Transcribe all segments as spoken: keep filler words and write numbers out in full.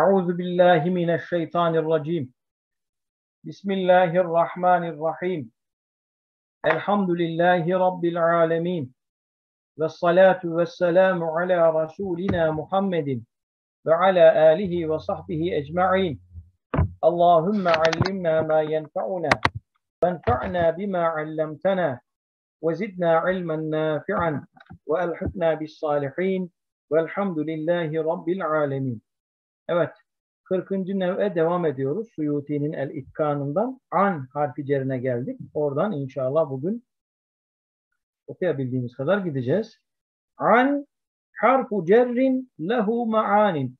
Euzu billahi mineşşeytanirracim. Bismillahirrahmanirrahim. Elhamdülillahi rabbil alamin. Ves salatu vesselamu ala rasulina Muhammedin ve ala alihi ve sahbihi ecmaîn. Allahumme allimna ma yenfa'una venfa'na bima 'allamtana ve zidna ilmen nafi'an ve elhikna bis salihin velhamdülillahi rabbil alamin. Evet, kırkıncı nev'e devam ediyoruz. Suyuti'nin el-İtkanından an harfi cerine geldik. Oradan inşallah bugün okuyabildiğimiz kadar gideceğiz. An harfu cerrin lehu ma'anin.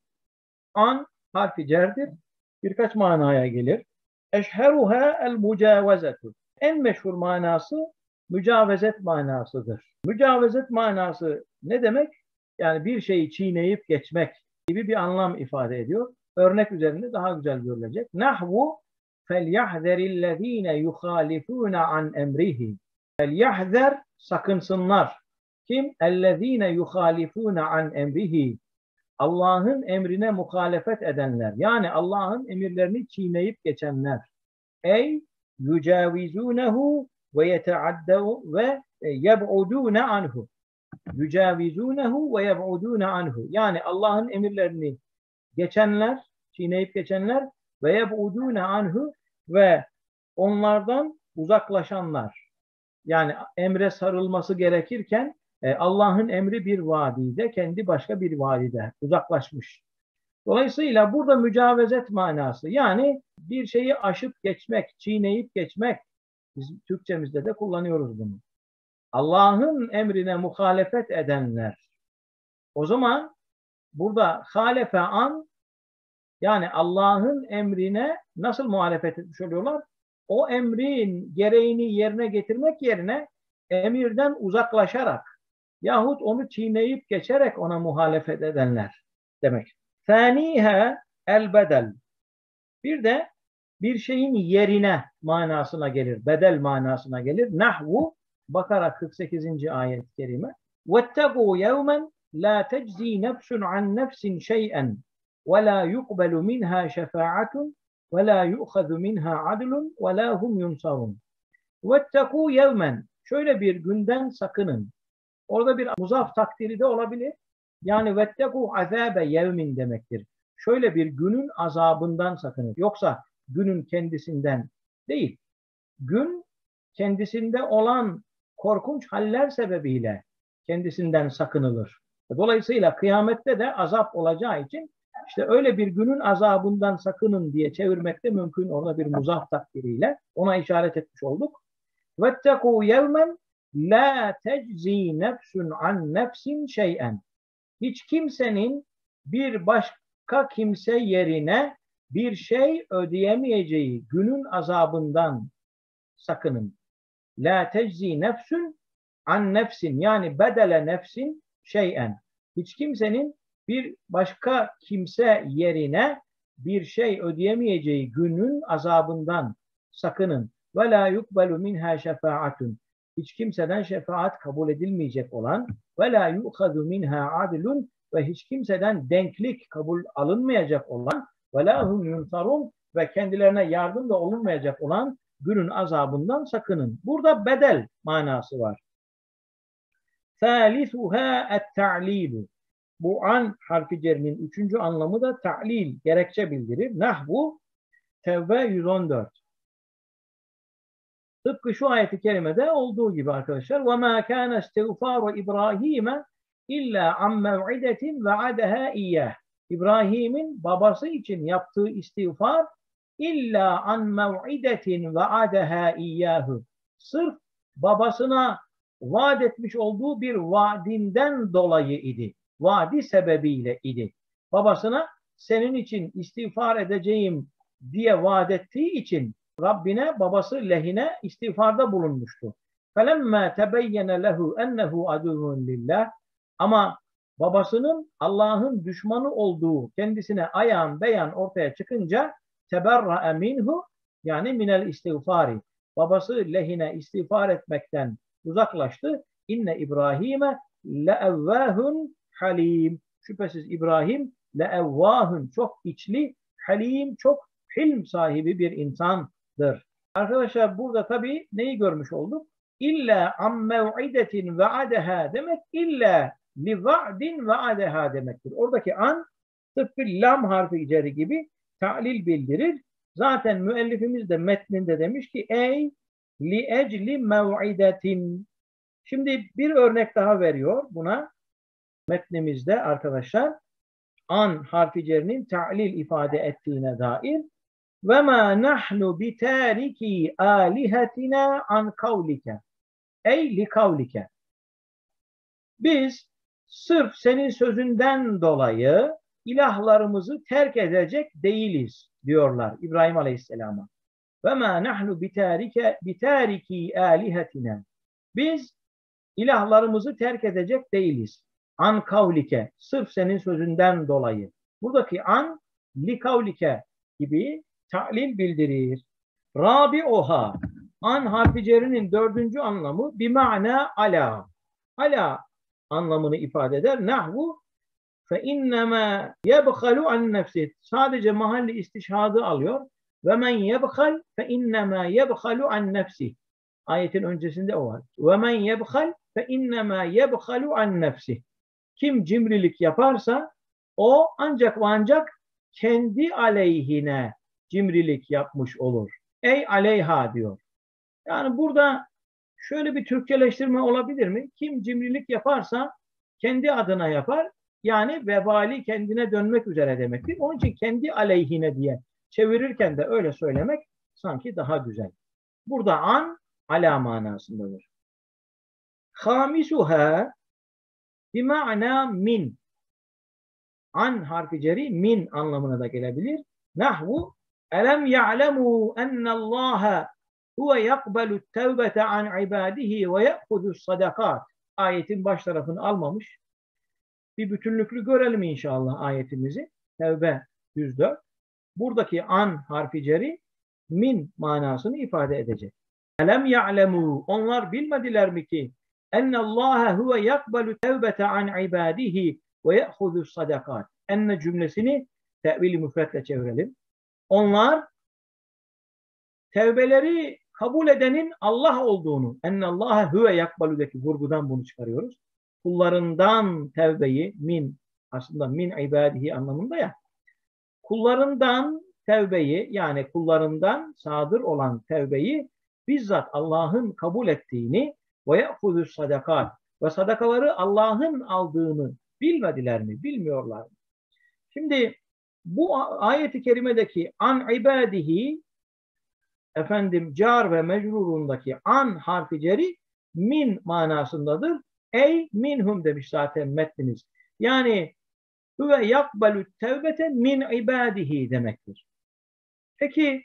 An harfi cerdir. Birkaç manaya gelir. Eşheruha el-mücavezetu. En meşhur manası mücavezet manasıdır. Mücavezet manası ne demek? Yani bir şeyi çiğneyip geçmek gibi bir anlam ifade ediyor. Örnek üzerinde daha güzel görülecek. Nahvu felyahzerillezine yuhalifune an emrihi. Felyahzer sakınsınlar. Kim? Ellezine yuhalifune an emrihi. Allah'ın emrine muhalefet edenler. Yani Allah'ın emirlerini çiğneyip geçenler. Ey yücavizunehu ve yeteaddehu ve yeb'udune anhu. Yücavizunehu ve yeb'udune anhu. Yani Allah'ın emirlerini geçenler, çiğneyip geçenler ve yeb'udune anhu ve onlardan uzaklaşanlar. Yani emre sarılması gerekirken Allah'ın emri bir vadide, kendi başka bir vadide uzaklaşmış. Dolayısıyla burada mücavezet manası, yani bir şeyi aşıp geçmek, çiğneyip geçmek. Biz Türkçemizde de kullanıyoruz bunu. Allah'ın emrine muhalefet edenler. O zaman burada halefe an, yani Allah'ın emrine nasıl muhalefet etmiş oluyorlar? O emrin gereğini yerine getirmek yerine emirden uzaklaşarak yahut onu çiğneyip geçerek ona muhalefet edenler demek. Thaniha el bedel. Bir de bir şeyin yerine manasına gelir. Bedel manasına gelir. Nahvu Bakara kırk sekizinci ayet-i kerime. وَاتَّقُوا يَوْمًا لَا تَجْزِي نَفْسٌ عَنْ نَفْسٍ شَيْئًا وَلَا يُقْبَلُ مِنْهَا شَفَاعَةٌ وَلَا يُؤْخَذُ مِنْهَا عَدْلٌ وَلَا هُمْ يُنْصَرُونَ. وَاتَّقُوا يَوْمًا. Şöyle bir günden sakının. Orada bir muzaf takdiri de olabilir. Yani وَاتَّقُوا عَذَابَ يَوْمٍ demektir. Şöyle bir günün azabından sakının. Yoksa günün kendisinden değil. Gün kendisinde olan korkunç haller sebebiyle kendisinden sakınılır. Dolayısıyla kıyamette de azap olacağı için işte öyle bir günün azabından sakının diye çevirmek de mümkün. Orada bir muzaf takdiriyle ona işaret etmiş olduk. وَاتَّقُوا يَوْمًا لَا تَجْزِي نَفْسٌ عَنْ نَفْسٍ شَيْئًا. Hiç kimsenin bir başka kimse yerine bir şey ödeyemeyeceği günün azabından sakının. La teczi nefsün an nefsin, yani bedele nefsin şeyen. Hiç kimsenin bir başka kimse yerine bir şey ödeyemeyeceği günün azabından sakının. Ve la yukbelu minha şefaatun. Hiç kimseden şefaat kabul edilmeyecek olan ve la yu'khadu minha adlun, ve hiç kimseden denklik kabul alınmayacak olan ve la hum yunsarun, ve kendilerine yardım da olunmayacak olan günün azabından sakının. Burada bedel manası var. Thalithuha et-ta'lilu. Bu an harfi cerinin üçüncü anlamı da ta'lil, gerekçe bildirir. Nahvu Tevbe yüz on dört. Tıpkı şu ayeti kerimede olduğu gibi arkadaşlar. وَمَا كَانَ اسْتِغْفَارُ İbrahim'e illa an mev'idetin ve'adeha iyyah. İbrahim'in babası için yaptığı istiğfar İlla an mev'idetin ve'adeha iyyahu. Sırf babasına vaat etmiş olduğu bir vaadinden dolayı idi. Vaadi sebebiyle idi. Babasına senin için istiğfar edeceğim diye vaat ettiği için Rabbine babası lehine istiğfarda bulunmuştu. فَلَمَّا تَبَيَّنَ لَهُ اَنَّهُ عَدُوٌ لِلّٰهِ. Ama babasının Allah'ın düşmanı olduğu kendisine ayan beyan ortaya çıkınca teberra'a minhu, yani minel istiğfari. Babası lehine istiğfar etmekten uzaklaştı. İnne İbrahim'e leevvâhun halim. Şüphesiz İbrahim leevvahun, çok içli, halim, çok hilm sahibi bir insandır. Arkadaşlar burada tabii neyi görmüş olduk? İlla am mev'idetin ve'adeha demek, illa li va'din ve'adeha demektir. Oradaki an tıpkı lam harfi ceri gibi ta'lil bildirir. Zaten müellifimiz de metninde demiş ki ey li ecli mev'idetin. Şimdi bir örnek daha veriyor buna metnimizde arkadaşlar. An harfi cerinin ta'lil ifade ettiğine dair. Ve ma nahnu bitariki alihatina an kavlike. Ey li kavlike. Biz sırf senin sözünden dolayı ilahlarımızı terk edecek değiliz diyorlar İbrahim Aleyhisselam'a. Ve ma nahnu bitarike bitariki alihatina. Biz ilahlarımızı terk edecek değiliz. An kavlike, sırf senin sözünden dolayı. Buradaki an li kavlike gibi ta'lil bildirir. Rabi'uha, an harfi cerinin dördüncü anlamı bir ma'na ala. Ala anlamını ifade eder. Nahvu fe innema yebhalu an nefsi. Sadece mahalli istişhadı alıyor. Ve men yebhal fe innema yebhalu an nefsi. Ayetin öncesinde o var. Ve men yebhal fe innema yebhalu an nefsi. Kim cimrilik yaparsa o ancak ve ancak kendi aleyhine cimrilik yapmış olur. Ey aleyha diyor. Yani burada şöyle bir Türkçeleştirme olabilir mi? Kim cimrilik yaparsa kendi adına yapar. Yani vebali kendine dönmek üzere demektir. Onun için kendi aleyhine diye çevirirken de öyle söylemek sanki daha güzel. Burada an ala manasındadır. Hamisuha bima'na min. An harfi ceri min anlamına da gelebilir. Nahvu elem ya'lemu ennallaha huve yakbalu tevbete an ibadihi ve ye'hudu sadakat. Ayetin baş tarafını almamış. Bir bütünlüklü görelim inşallah ayetimizi. Tevbe yüz dört. Buradaki an harfi ceri min manasını ifade edecek. Elem ya'lemu, onlar bilmediler mi ki ennallâhe huve yakbalu tevbete an ibadihi ve ye'hudu sadakat. Enne cümlesini tevil-i müfretle çevirelim. Onlar tevbeleri kabul edenin Allah olduğunu, ennallâhe huve yakbaludaki vurgudan bunu çıkarıyoruz. Kullarından tevbeyi, min, aslında min ibadihi anlamında ya, kullarından tevbeyi, yani kullarından sadır olan tevbeyi bizzat Allah'ın kabul ettiğini ve ye'hudu sadakat ve sadakaları Allah'ın aldığını bilmediler mi, bilmiyorlar mı? Şimdi bu ayeti kerimedeki an ibadihi, efendim car ve mecrurundaki an harfi ceri min manasındadır. Ey minhum demiş zaten metnimiz. Yani huve yakbalu tevbete min ibadihi demektir. Peki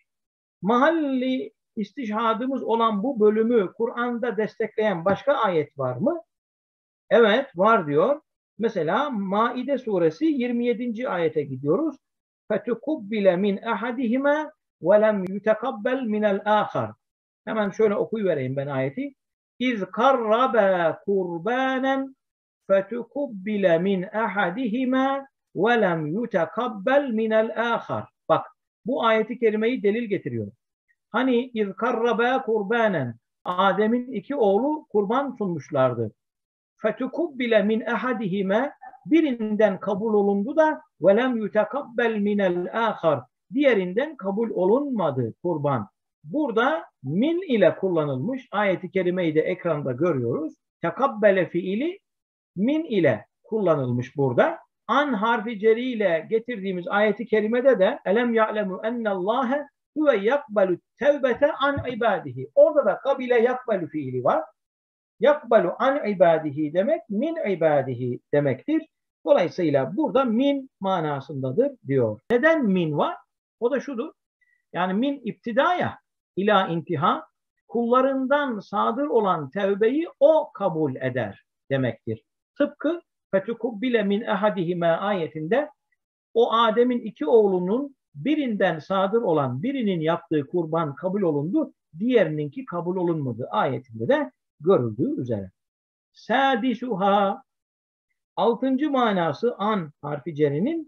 mahalli istişhadımız olan bu bölümü Kur'an'da destekleyen başka ayet var mı? Evet var diyor. Mesela Maide suresi yirmi yedinci ayete gidiyoruz. فَتُقُبِّلَ مِنْ اَحَدِهِمَا وَلَمْ يُتَقَبَّلْ مِنَ الْآخَرِ. Hemen şöyle okuyuvereyim ben ayeti. اِذْ قَرَّبَا قُرْبَانًا فَتُقُبِّلَ مِنْ اَحَدِهِمَا وَلَمْ يُتَقَبَّلْ مِنَ الْآخَرِ. Bak bu ayeti kerimeyi delil getiriyor. Hani اِذْ قَرَّبَا قُرْبَانًا, Adem'in iki oğlu kurban sunmuşlardı. فَتُقُبِّلَ مِنْ اَحَدِهِمَا, birinden kabul olundu da وَلَمْ يُتَقَبَّلْ مِنَ الْآخَرِ, diğerinden kabul olunmadı kurban. Burada min ile kullanılmış. Ayeti kerimeyi de ekranda görüyoruz. Tekabbele fiili min ile kullanılmış burada. An harfi ceri ile getirdiğimiz ayeti kerimede de elem ya'lemu ennallâhe huve yakbalu tevbete an ibadihi. Orada da kabile yakbalu fiili var. Yakbalu an ibadihi demek min ibadihi demektir. Dolayısıyla burada min manasındadır diyor. Neden min var? O da şudur. Yani min iptidaya ila intiha, kullarından sadır olan tevbeyi o kabul eder demektir. Tıpkı fetukubbile min ehadihime ayetinde o Adem'in iki oğlunun birinden sadır olan birinin yaptığı kurban kabul olundu, diğerininki kabul olunmadı ayetinde de görüldüğü üzere. Sadisuha, altıncı manası an harfi cerinin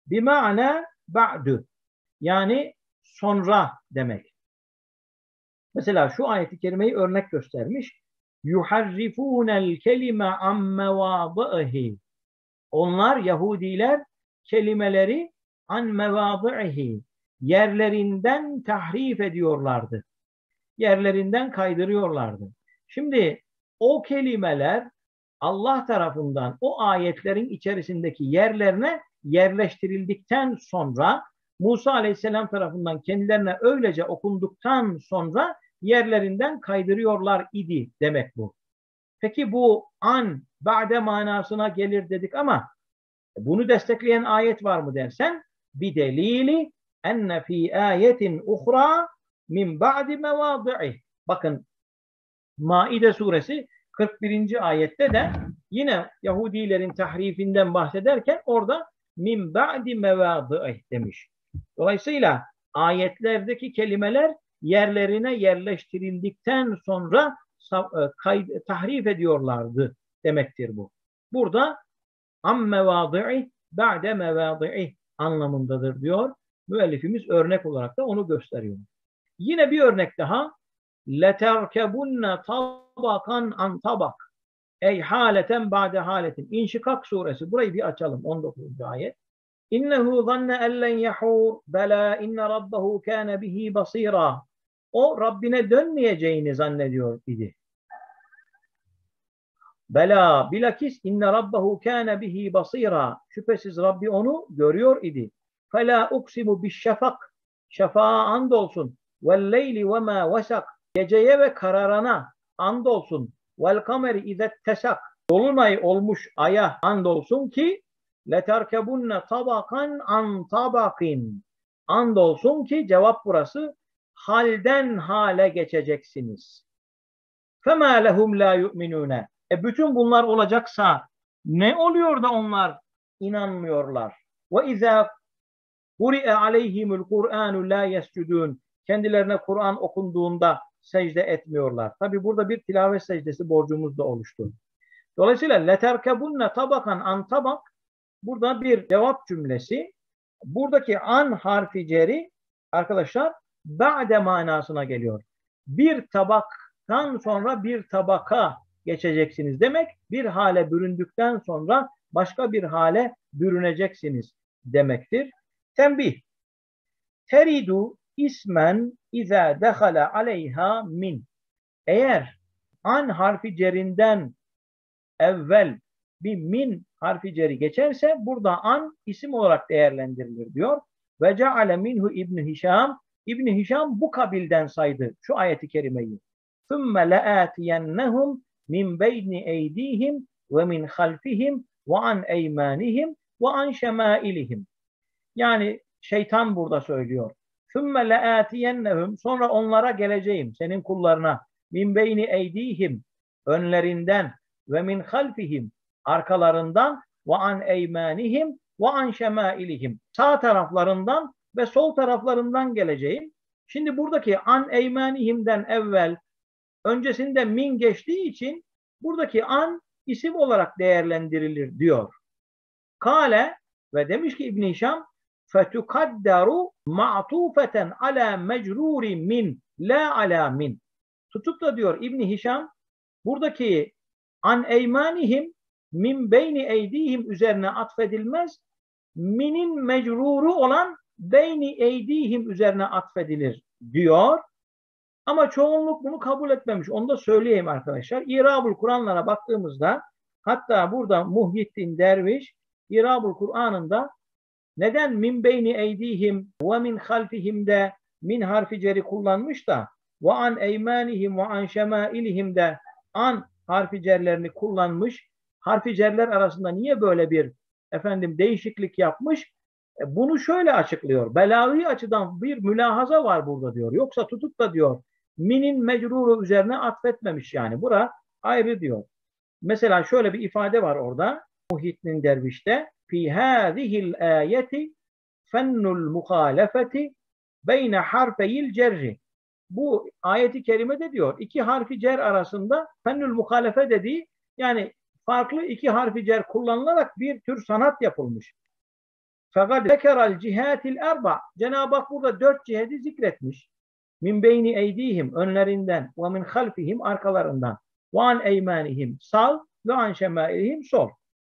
bima'na ba'du. Yani sonra demek. Mesela şu ayeti kerimeyi örnek göstermiş. Yuharrifunel kelime an mevadihi. Onlar Yahudiler kelimeleri an mevadihi yerlerinden tahrif ediyorlardı. Yerlerinden kaydırıyorlardı. Şimdi o kelimeler Allah tarafından o ayetlerin içerisindeki yerlerine yerleştirildikten sonra Musa Aleyhisselam tarafından kendilerine öylece okunduktan sonra yerlerinden kaydırıyorlar idi demek bu. Peki bu an ba'de manasına gelir dedik ama bunu destekleyen ayet var mı dersen bir delili enne fi ayetin uhra min ba'di mevadi'ih. Bakın Maide suresi kırk birinci ayette de yine Yahudilerin tahrifinden bahsederken orada min ba'di mevadi'ih demiş. Dolayısıyla ayetlerdeki kelimeler yerlerine yerleştirildikten sonra tahrif ediyorlardı demektir bu. Burada am mevadi'ih ba'de mevadi'ih anlamındadır diyor. Müellifimiz örnek olarak da onu gösteriyor. Yine bir örnek daha. لَتَرْكَبُنَّ طَبَقًا عَنْ طَبَقٍ Ey haleten ba'de haletin. İnşikak suresi. Burayı bir açalım. on dokuzuncu ayet. İnnehu zanne ellen yahur bela inne rabbehu kâne bihi basira. O Rabbine dönmeyeceğini zannediyor idi. Bela bilakis inne rabbehu kâne bihi basira. Şüphesiz Rabbi onu görüyor idi. Fela uksimu bişşafak. Şefa'a andolsun. Velleyli ve ma vesak. Geceye ve kararana andolsun. Vel kameri izet tesak. Dolunay olmuş aya andolsun ki leterkebunne tabakan an tabakin. Andolsun ki cevap burası. Halden hale geçeceksiniz. Fema lehum la yu'minune. E bütün bunlar olacaksa ne oluyor da onlar inanmıyorlar? Ve izâ Kuri'e aleyhimul Kur'anu la yescudun. Kendilerine Kur'an okunduğunda secde etmiyorlar. Tabi burada bir tilavet secdesi borcumuz da oluştu. Dolayısıyla leterkebunne tabakan an tabak burada bir cevap cümlesi. Buradaki an harfi ceri arkadaşlar ba'de manasına geliyor. Bir tabaktan sonra bir tabaka geçeceksiniz demek. Bir hale büründükten sonra başka bir hale bürüneceksiniz demektir. Tembih. Teridu ismen izâ dehale aleyha min. Eğer an harfi cerinden evvel bir min harfi ceri geçerse burada an isim olarak değerlendirilir diyor. Ve ceale minhu İbn Hişam. İbn Hişam bu kabilden saydı şu ayeti kerimeyi. Thumme le'atiyennehum min beyni eydihim ve min halfihim ve an eymanihim ve an şemailihim. Yani şeytan burada söylüyor. Thumme le'atiyennehum sonra onlara geleceğim senin kullarına min beyni eydihim önlerinden ve min halfihim arkalarından ve an eymanihim ve an şemailihim sağ taraflarından ve sol taraflarından geleceğim. Şimdi buradaki an eymanihimden evvel öncesinde min geçtiği için buradaki an isim olarak değerlendirilir diyor. Kale ve demiş ki İbn Hişam fetukaddaru ma'tufeten ala mecruri min la ala min. Tutup da diyor İbn Hişam buradaki an eymanihim min beyni eydihim üzerine atfedilmez. Minin mecruru olan beyni eydihim üzerine atfedilir diyor. Ama çoğunluk bunu kabul etmemiş. Onu da söyleyeyim arkadaşlar. İrabul Kur'anlara baktığımızda hatta burada Muhyiddin Derviş İrabul Kur'an'ında neden min beyni eydihim ve min halfihim de min harfi ceri kullanmış da ve an eymanihim ve an şemailihim de an harfi cerlerini kullanmış. Harfi cerler arasında niye böyle bir efendim değişiklik yapmış? E, bunu şöyle açıklıyor. Belavi açıdan bir mülahaza var burada diyor. Yoksa tutup da diyor minin mecruru üzerine atfetmemiş yani. Bura ayrı diyor. Mesela şöyle bir ifade var orada. Muhyiddin Derviş'te fi hâzihil âyeti fennul muhalefeti beyne harfeyil cerri. Bu ayeti kerimede diyor iki harfi cer arasında fennul muhalefe dediği yani farklı iki harfi cer kullanılarak bir tür sanat yapılmış. Fakat zekeral cihatil erba. Cenab-ı Hak burada dört ciheti zikretmiş. Min beyni eydihim, önlerinden, ve min halfihim, arkalarından, ve an eymanihim, sağ, ve an şemailihim, sol.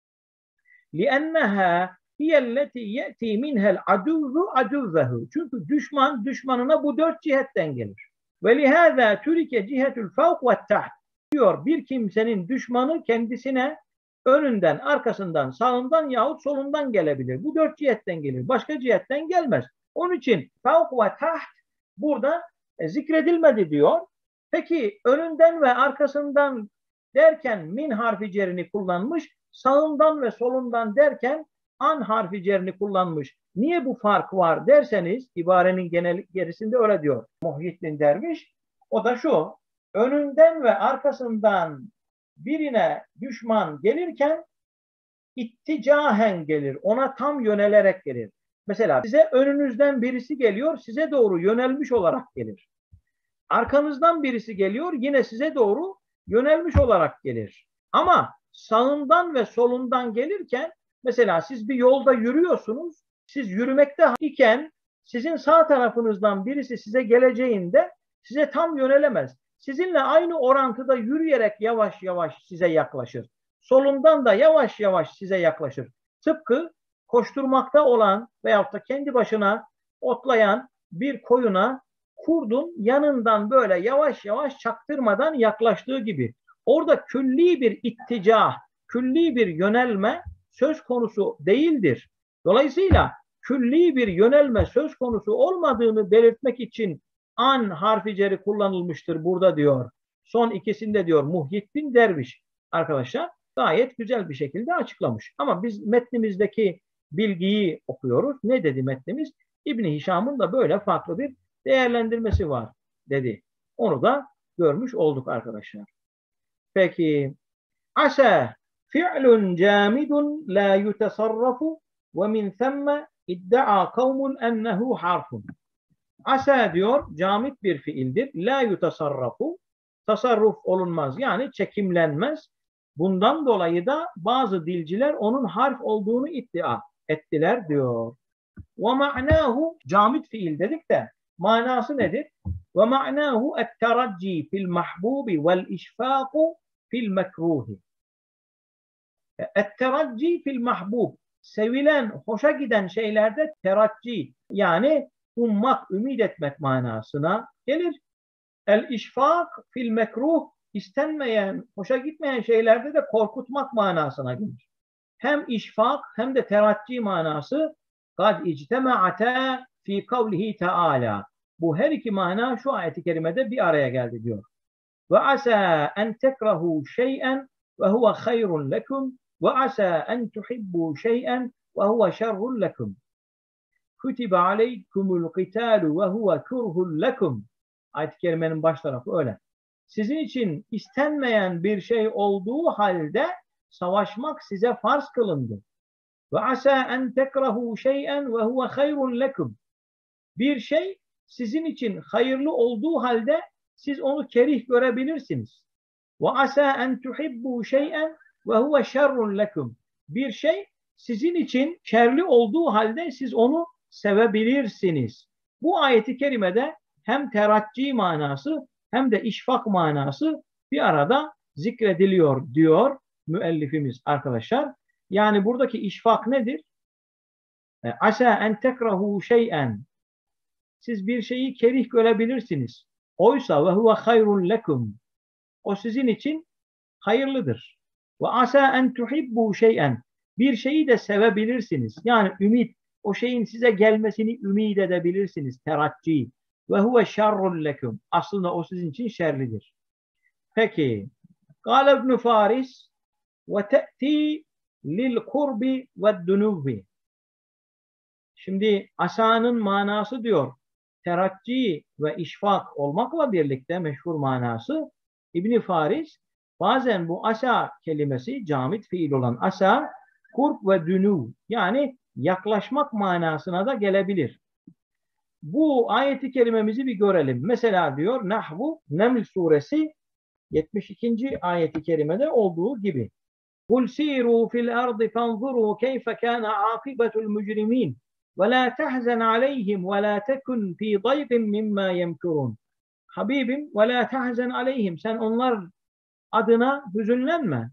لِأَنَّهَا هِيَ الَّتِي يَأْتِي مِنْهَا الْعَدُوُّ عَدُوَّهُ. Çünkü düşman, düşmanına bu dört cihetten gelir. وَلِهَذَا تُرِكَ جِهَةُ الْفَوْقِ وَالتَّحْتِ. Diyor, bir kimsenin düşmanı kendisine önünden, arkasından, sağından yahut solundan gelebilir. Bu dört cihetten gelir. Başka cihetten gelmez. Onun için fevk ve taht burada e, zikredilmedi diyor. Peki önünden ve arkasından derken min harfi cerini kullanmış, sağından ve solundan derken an harfi cerini kullanmış. Niye bu fark var derseniz, ibarenin genel gerisinde öyle diyor Muhyiddin Derviş. O da şu: önünden ve arkasından birine düşman gelirken itticahen gelir. Ona tam yönelerek gelir. Mesela size önünüzden birisi geliyor, size doğru yönelmiş olarak gelir. Arkanızdan birisi geliyor, yine size doğru yönelmiş olarak gelir. Ama sağından ve solundan gelirken, mesela siz bir yolda yürüyorsunuz, siz yürümekte iken sizin sağ tarafınızdan birisi size geleceğinde size tam yönelemez. Sizinle aynı orantıda yürüyerek yavaş yavaş size yaklaşır. Solundan da yavaş yavaş size yaklaşır. Tıpkı koşturmakta olan veyahut da kendi başına otlayan bir koyuna kurdun yanından böyle yavaş yavaş çaktırmadan yaklaştığı gibi. Orada külli bir itticah, külli bir yönelme söz konusu değildir. Dolayısıyla külli bir yönelme söz konusu olmadığını belirtmek için an harfi ceri kullanılmıştır burada diyor. Son ikisinde diyor Muhyiddin Derviş arkadaşlar gayet güzel bir şekilde açıklamış. Ama biz metnimizdeki bilgiyi okuyoruz. Ne dedi metnimiz? İbn-i Hişam'ın da böyle farklı bir değerlendirmesi var dedi. Onu da görmüş olduk arkadaşlar. Peki asa fi'lun camidun la yutasarrafu ve min themme idda'a kavmun ennehu harfun. Asa diyor camit bir fiildir. La yutasarrafu, tasarruf olunmaz yani çekimlenmez. Bundan dolayı da bazı dilciler onun harf olduğunu iddia ettiler diyor. Ve ma'nahu, camit fiil dedik de manası nedir? Ve ma'nahu et-teracci fil mahbubi vel işfaku fil mekruhi. Et-teracci fil mahbub, sevilen, hoşa giden şeylerde teracci yani ummak, ümit etmek manasına gelir. El-işfak fil mekruh, istenmeyen, hoşa gitmeyen şeylerde de korkutmak manasına gelir. Hem işfak hem de teracci manası kad ictema'ata fi kavlihi teala. Bu her iki mana şu ayet-i kerimede bir araya geldi diyor. Ve asa en tekrahu şey'en ve huve hayrun lekum ve asa en tuhibbu şey'en ve huve şerrun lekum. Kutibe aleykumul qitalu ve huve kurhun lekum. Ayet-i kerimenin baş tarafı öyle. Sizin için istenmeyen bir şey olduğu halde savaşmak size farz kılındı. Ve asa en tekrahu şey'en ve huve hayrun lekum. Bir şey sizin için hayırlı olduğu halde siz onu kerih görebilirsiniz. Ve asa en tuhibbu şey'en ve huve şerrun lekum. Bir şey sizin için şerli olduğu halde siz onu sevebilirsiniz. Bu ayeti kerimede hem teracci manası hem de işfak manası bir arada zikrediliyor diyor müellifimiz arkadaşlar. Yani buradaki işfak nedir? Asa en tekrahu şey'en. Siz bir şeyi kerih görebilirsiniz. Oysa ve huve hayrun lekum. O sizin için hayırlıdır. Ve asa en tuhibbu şey'en. Bir şeyi de sevebilirsiniz. Yani ümit, o şeyin size gelmesini ümit edebilirsiniz. Teracci. Ve huve şerrun lekum. Aslında o sizin için şerlidir. Peki. Kâle İbn Faris ve te'ti lil kurbi ve dunubi. Şimdi asanın manası diyor teracci ve işfak olmakla birlikte meşhur manası İbn Faris bazen bu asa kelimesi camit fiil olan asa kurb ve dunu yani yaklaşmak manasına da gelebilir. Bu ayeti kerimemizi bir görelim. Mesela diyor Nahvu Neml suresi yetmiş ikinci ayeti kerimede olduğu gibi. قُلْ سِيرُوا فِي الْأَرْضِ فَانْظُرُوا كَيْفَ كَانَ عَاقِبَةُ الْمُجْرِمِينَ وَلَا تَحْزَنْ عَلَيْهِمْ وَلَا تَكُنْ فِي ضَيْقٍ مِّمَّا يَمْكُرُونَ. Habibim وَلَا تَحْزَنْ عَلَيْهِمْ, sen onlar adına hüzünlenme.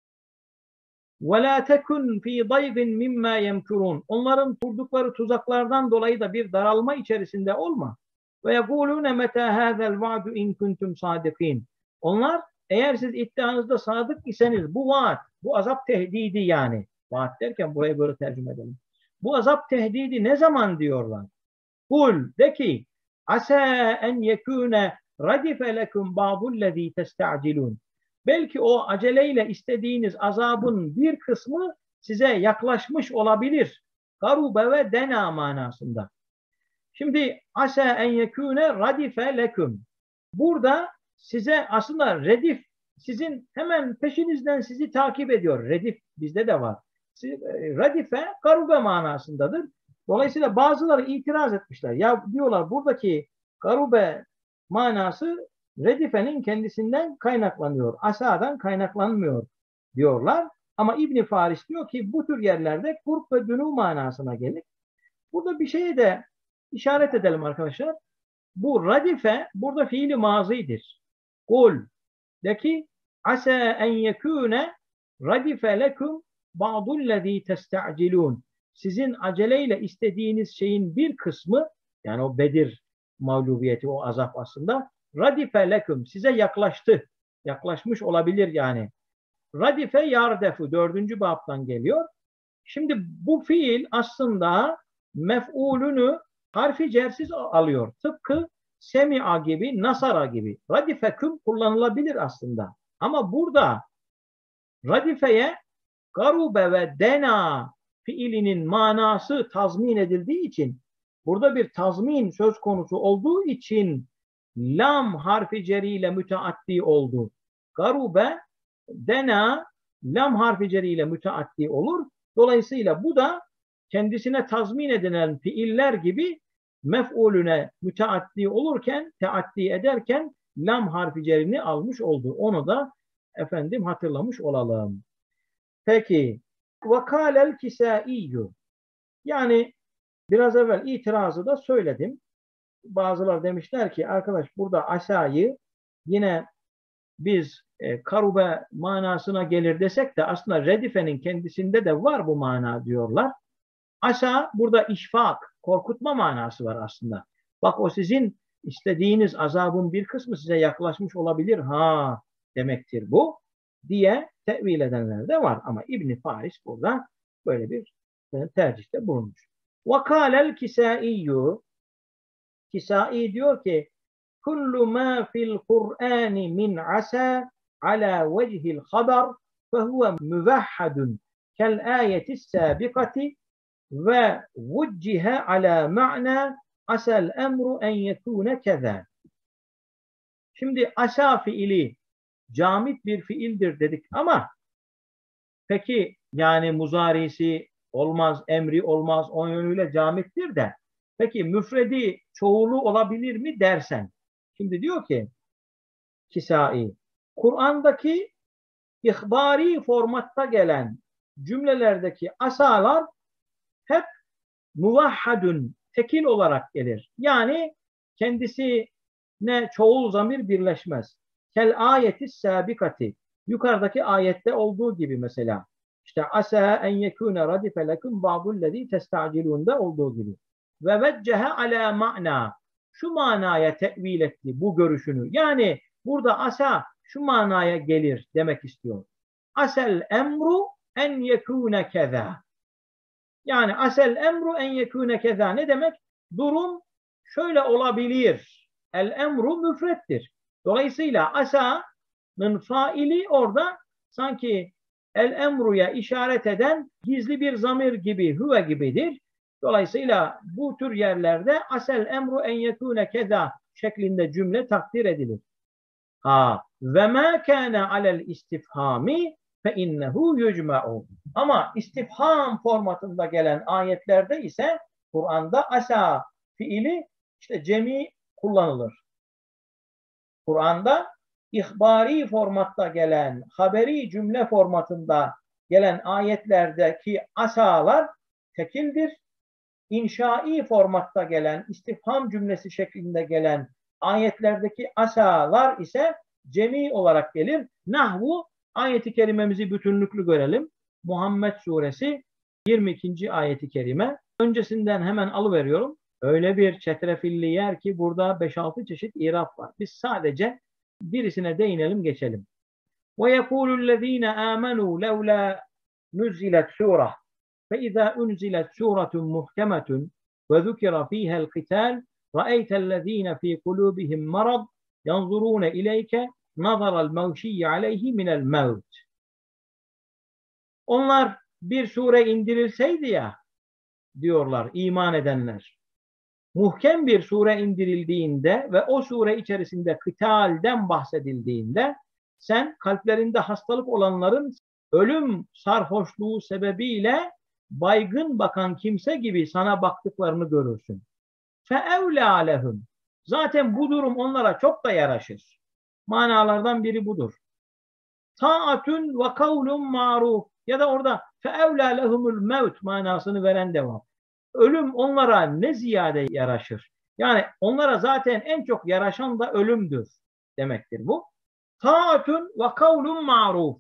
وَلَا تَكُنْ فِي ضَيْقٍ مِّمَّا يَمْكُرُونَ. Onların kurdukları tuzaklardan dolayı da bir daralma içerisinde olma. وَيَقُولُونَ مَتَى هَذَا الْوَعْدُ اِنْ كُنْتُمْ صَادِقِينَ. Onlar, eğer siz iddianızda sadık iseniz bu vaat, bu azap tehdidi yani. Vaat derken burayı böyle tercüme edelim. Bu azap tehdidi ne zaman diyorlar? Kul, de ki, asa en yekune radife lekum ba'dullezî testa'cilûn. Belki o aceleyle istediğiniz azabın bir kısmı size yaklaşmış olabilir. Garube ve dena manasında. Şimdi asa en yekune radife lekum. Burada size aslında redif, sizin hemen peşinizden sizi takip ediyor. Redif bizde de var. Radife garube manasındadır. Dolayısıyla bazıları itiraz etmişler. Ya diyorlar buradaki garube manası redifenin kendisinden kaynaklanıyor. Asadan kaynaklanmıyor diyorlar. Ama İbn Faris diyor ki bu tür yerlerde kurb ve dünü manasına gelir. Burada bir şeye de işaret edelim arkadaşlar. Bu radife burada fiili mazidir. Kul, de ki asa en yekune radife lekum ba'dullezî testa'cilûn. Sizin aceleyle istediğiniz şeyin bir kısmı, yani o Bedir mağlubiyeti, o azap aslında radife lekum, size yaklaştı. Yaklaşmış olabilir yani. Radife yardefu dördüncü babdan geliyor. Şimdi bu fiil aslında mef'ulünü harfi cersiz alıyor. Tıpkı semi'a gibi, nasara gibi. Radifeküm kullanılabilir aslında. Ama burada radifeye garube ve dena fiilinin manası tazmin edildiği için, burada bir tazmin söz konusu olduğu için lam harfi ceriyle müteaddi oldu. Garube, dena lam harfi ceriyle müteaddi olur. Dolayısıyla bu da kendisine tazmin edilen fiiller gibi mef'ulüne müteaddi olurken, teaddi ederken lam harfi cerini almış oldu. Onu da efendim hatırlamış olalım. Peki وَقَالَ الْكِسَائِيُّ, yani biraz evvel itirazı da söyledim. Bazılar demişler ki arkadaş burada asayı yine biz e, karube manasına gelir desek de aslında redifenin kendisinde de var bu mana diyorlar. Asa burada işfak, korkutma manası var aslında. Bak o sizin istediğiniz azabın bir kısmı size yaklaşmış olabilir ha demektir bu diye tevil edenler de var. Ama İbn Faris burada böyle bir tercihte bulunmuş. وَقَالَ الْكِسَائِيُّ, Kisai diyor ki kullu ma fil Kur'ani min asa ala vecihil haber fehuve müvehhadun kel ayeti sabikati ve vuccihe ala ma'na asel emru en yekune keza. Şimdi asa fiili camit bir fiildir dedik ama peki yani muzarisi olmaz, emri olmaz, o yönüyle camittir de peki müfredi çoğulu olabilir mi dersen. Şimdi diyor ki Kisai, Kur'an'daki ihbari formatta gelen cümlelerdeki asalar hep muvahhadun, tekil olarak gelir. Yani kendisine çoğul zamir birleşmez. Kel ayeti sabikati, yukarıdaki ayette olduğu gibi mesela. İşte asa en yekune radife lekum ba'dullezî testa'cilûn'da olduğu gibi. Ve veccehe ala ma'na, şu manaya tevil etti bu görüşünü. Yani burada asa şu manaya gelir demek istiyor. Asel emru en yekune keza. Yani asel emru en yekune keza ne demek? Durum şöyle olabilir. El emru müfrettir. Dolayısıyla asa'nın faili orada sanki el emruya işaret eden gizli bir zamir gibi, huve gibidir. Dolayısıyla bu tür yerlerde asel emru en yekune keza şeklinde cümle takdir edilir. Ha ve ma kana alel istifhami fe innehu yucma'u. Ama istifham formatında gelen ayetlerde ise Kur'an'da asa fiili işte cemi kullanılır. Kur'an'da ihbari formatta gelen haberi cümle formatında gelen ayetlerdeki asalar tekildir. İnşai formatta gelen, istifham cümlesi şeklinde gelen ayetlerdeki asalar ise cemi olarak gelir. Nahvu, ayeti kerimemizi bütünlüklü görelim. Muhammed Suresi yirmi ikinci ayeti kerime. Öncesinden hemen alıveriyorum. Öyle bir çetrefilli yer ki burada beş altı çeşit iraf var. Biz sadece birisine değinelim, geçelim. وَيَقُولُ الَّذ۪ينَ آمَنُوا لَوْلَا نُزِّلَتْ سُورَةٌ فَإِذَا أُنْزِلَتْ سُورَةٌ مُحْكَمَةٌ وَذُكِرَ ف۪يهَا الْقِتَالِ رَأَيْتَ الَّذ۪ينَ ف۪ي قُلُوبِهِمْ مَرَضٌ يَنْظُرُونَ إِلَيْكَ نَظَرَ الْمَوْشِيِّ عَلَيْهِ مِنَ الْمَوْتِ. Onlar bir sure indirilseydi ya, diyorlar iman edenler. Muhkem bir sure indirildiğinde ve o sure içerisinde kıtalden bahsedildiğinde sen kalplerinde hastalık olanların ölüm sarhoşluğu sebebiyle baygın bakan kimse gibi sana baktıklarını görürsün. فَاَوْلَا لَهُمْ. Zaten bu durum onlara çok da yaraşır. Manalardan biri budur. Taatun ve kavlun ma'ruf. Ya da orada فَاَوْلَا لَهُمُ الْمَوْتِ manasını veren de var. Ölüm onlara ne ziyade yaraşır. Yani onlara zaten en çok yaraşan da ölümdür demektir bu. Taatun ve kavlun ma'ruf.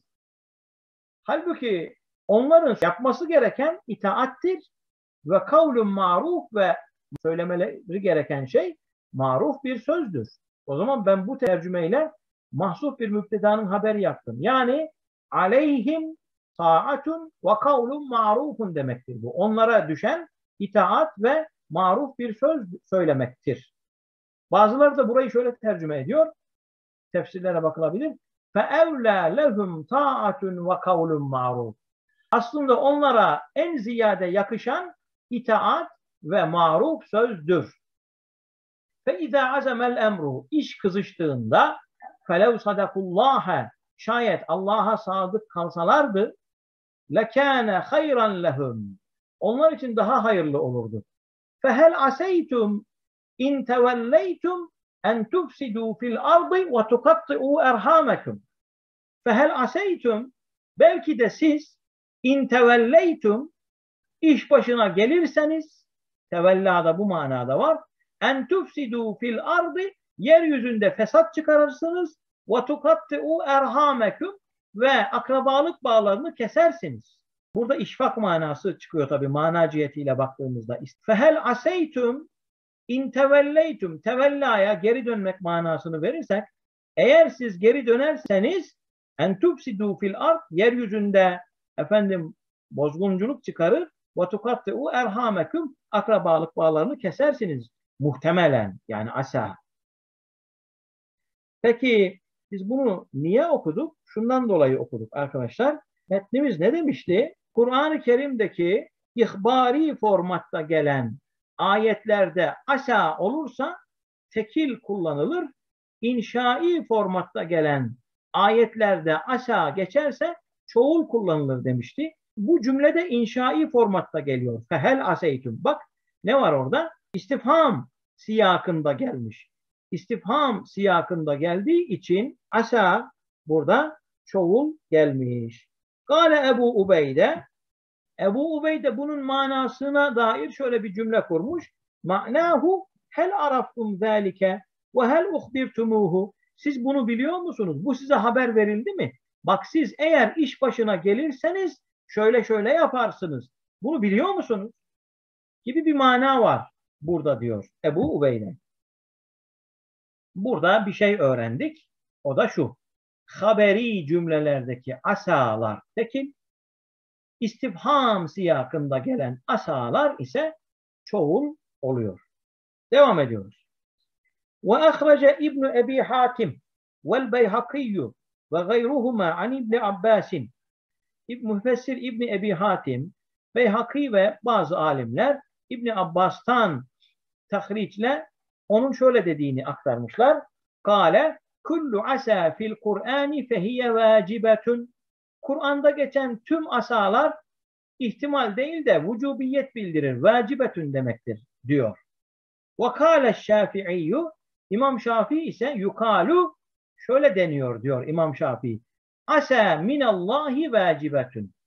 Halbuki onların yapması gereken itaattir ve kavlun ma'ruf ve söylemeleri gereken şey maruf bir sözdür. O zaman ben bu tercümeyle mahsuf bir müptedanın haberi yaptım. Yani aleyhim taatun ve kavlun ma'rufun demektir bu. Onlara düşen itaat ve maruf bir söz söylemektir. Bazıları da burayı şöyle tercüme ediyor. Tefsirlere bakılabilir. فَاَوْلَا لَهُمْ تَاعَةٌ وَقَوْلٌ مَعْرُوفٌ. Aslında onlara en ziyade yakışan itaat ve maruf sözdür. فَاِذَا عَزَمَ الْاَمْرُ. İş kızıştığında فَلَوْ صَدَقُ اللّٰهَ. Şayet Allah'a sadık kalsalardı لَكَانَ خَيْرًا لَهُمْ. Onlar için daha hayırlı olurdu. فَهَلْ عَسَيْتُمْ اِنْ تَوَلَّيْتُمْ en tufsidu fil ardı ve tukatti'u erhamakum. Fehel aseytum, belki de siz in tevelleytum, iş başına gelirseniz, tevella da bu manada var, en tufsidu fil ardı, yeryüzünde fesat çıkarırsınız ve tukatti'u erhamakum ve akrabalık bağlarını kesersiniz. Burada işfak manası çıkıyor tabi mana cihetiyle baktığımızda. Fehel aseytum İn tevelleytum, tevellaya geri dönmek manasını verirsek, eğer siz geri dönerseniz en tufsidu fil ard, yeryüzünde efendim bozgunculuk çıkarır ve tukatti'u erhamekum, akrabalık bağlarını kesersiniz muhtemelen, yani asa. Peki biz bunu niye okuduk? Şundan dolayı okuduk arkadaşlar. Metnimiz ne demişti? Kur'an-ı Kerim'deki ihbari formatta gelen ayetlerde asa olursa tekil kullanılır. İnşai formatta gelen ayetlerde asa geçerse çoğul kullanılır demişti. Bu cümlede inşai formatta geliyor. Fehel aseytum. Bak ne var orada? İstifham siyakında gelmiş. İstifham siyakında geldiği için asa burada çoğul gelmiş. Kale Ebu Ubeyde, Ebu Ubeyde bunun manasına dair şöyle bir cümle kurmuş. Ma'nahu hel araftum zâlike ve hel uhbirtumuhu. Siz bunu biliyor musunuz? Bu size haber verildi mi? Bak siz eğer iş başına gelirseniz şöyle şöyle yaparsınız. Bunu biliyor musunuz? Gibi bir mana var burada diyor Ebu Ubeyde. Burada bir şey öğrendik. O da şu. Haberi cümlelerdeki asalar tekil, istifham siyakında gelen asalar ise çoğul oluyor. Devam ediyoruz. Ve ahrece İbn Ebi Hatim vel Beyhakiyyu ve gayruhuma an İbn Abbasin. Müfessir İbn Ebi Hatim, Beyhaki ve bazı alimler İbn Abbas'tan tahriçle onun şöyle dediğini aktarmışlar. Kale kullu asa fil Kur'ani fehiye vacibetun. Kur'an'da geçen tüm asalar ihtimal değil de vücubiyet bildirir. Vacibetun demektir diyor. Ve kâle Şafi'iyyü, İmam Şafii ise yukalu, şöyle deniyor diyor İmam Şafii. Asa minallahi vacibetun.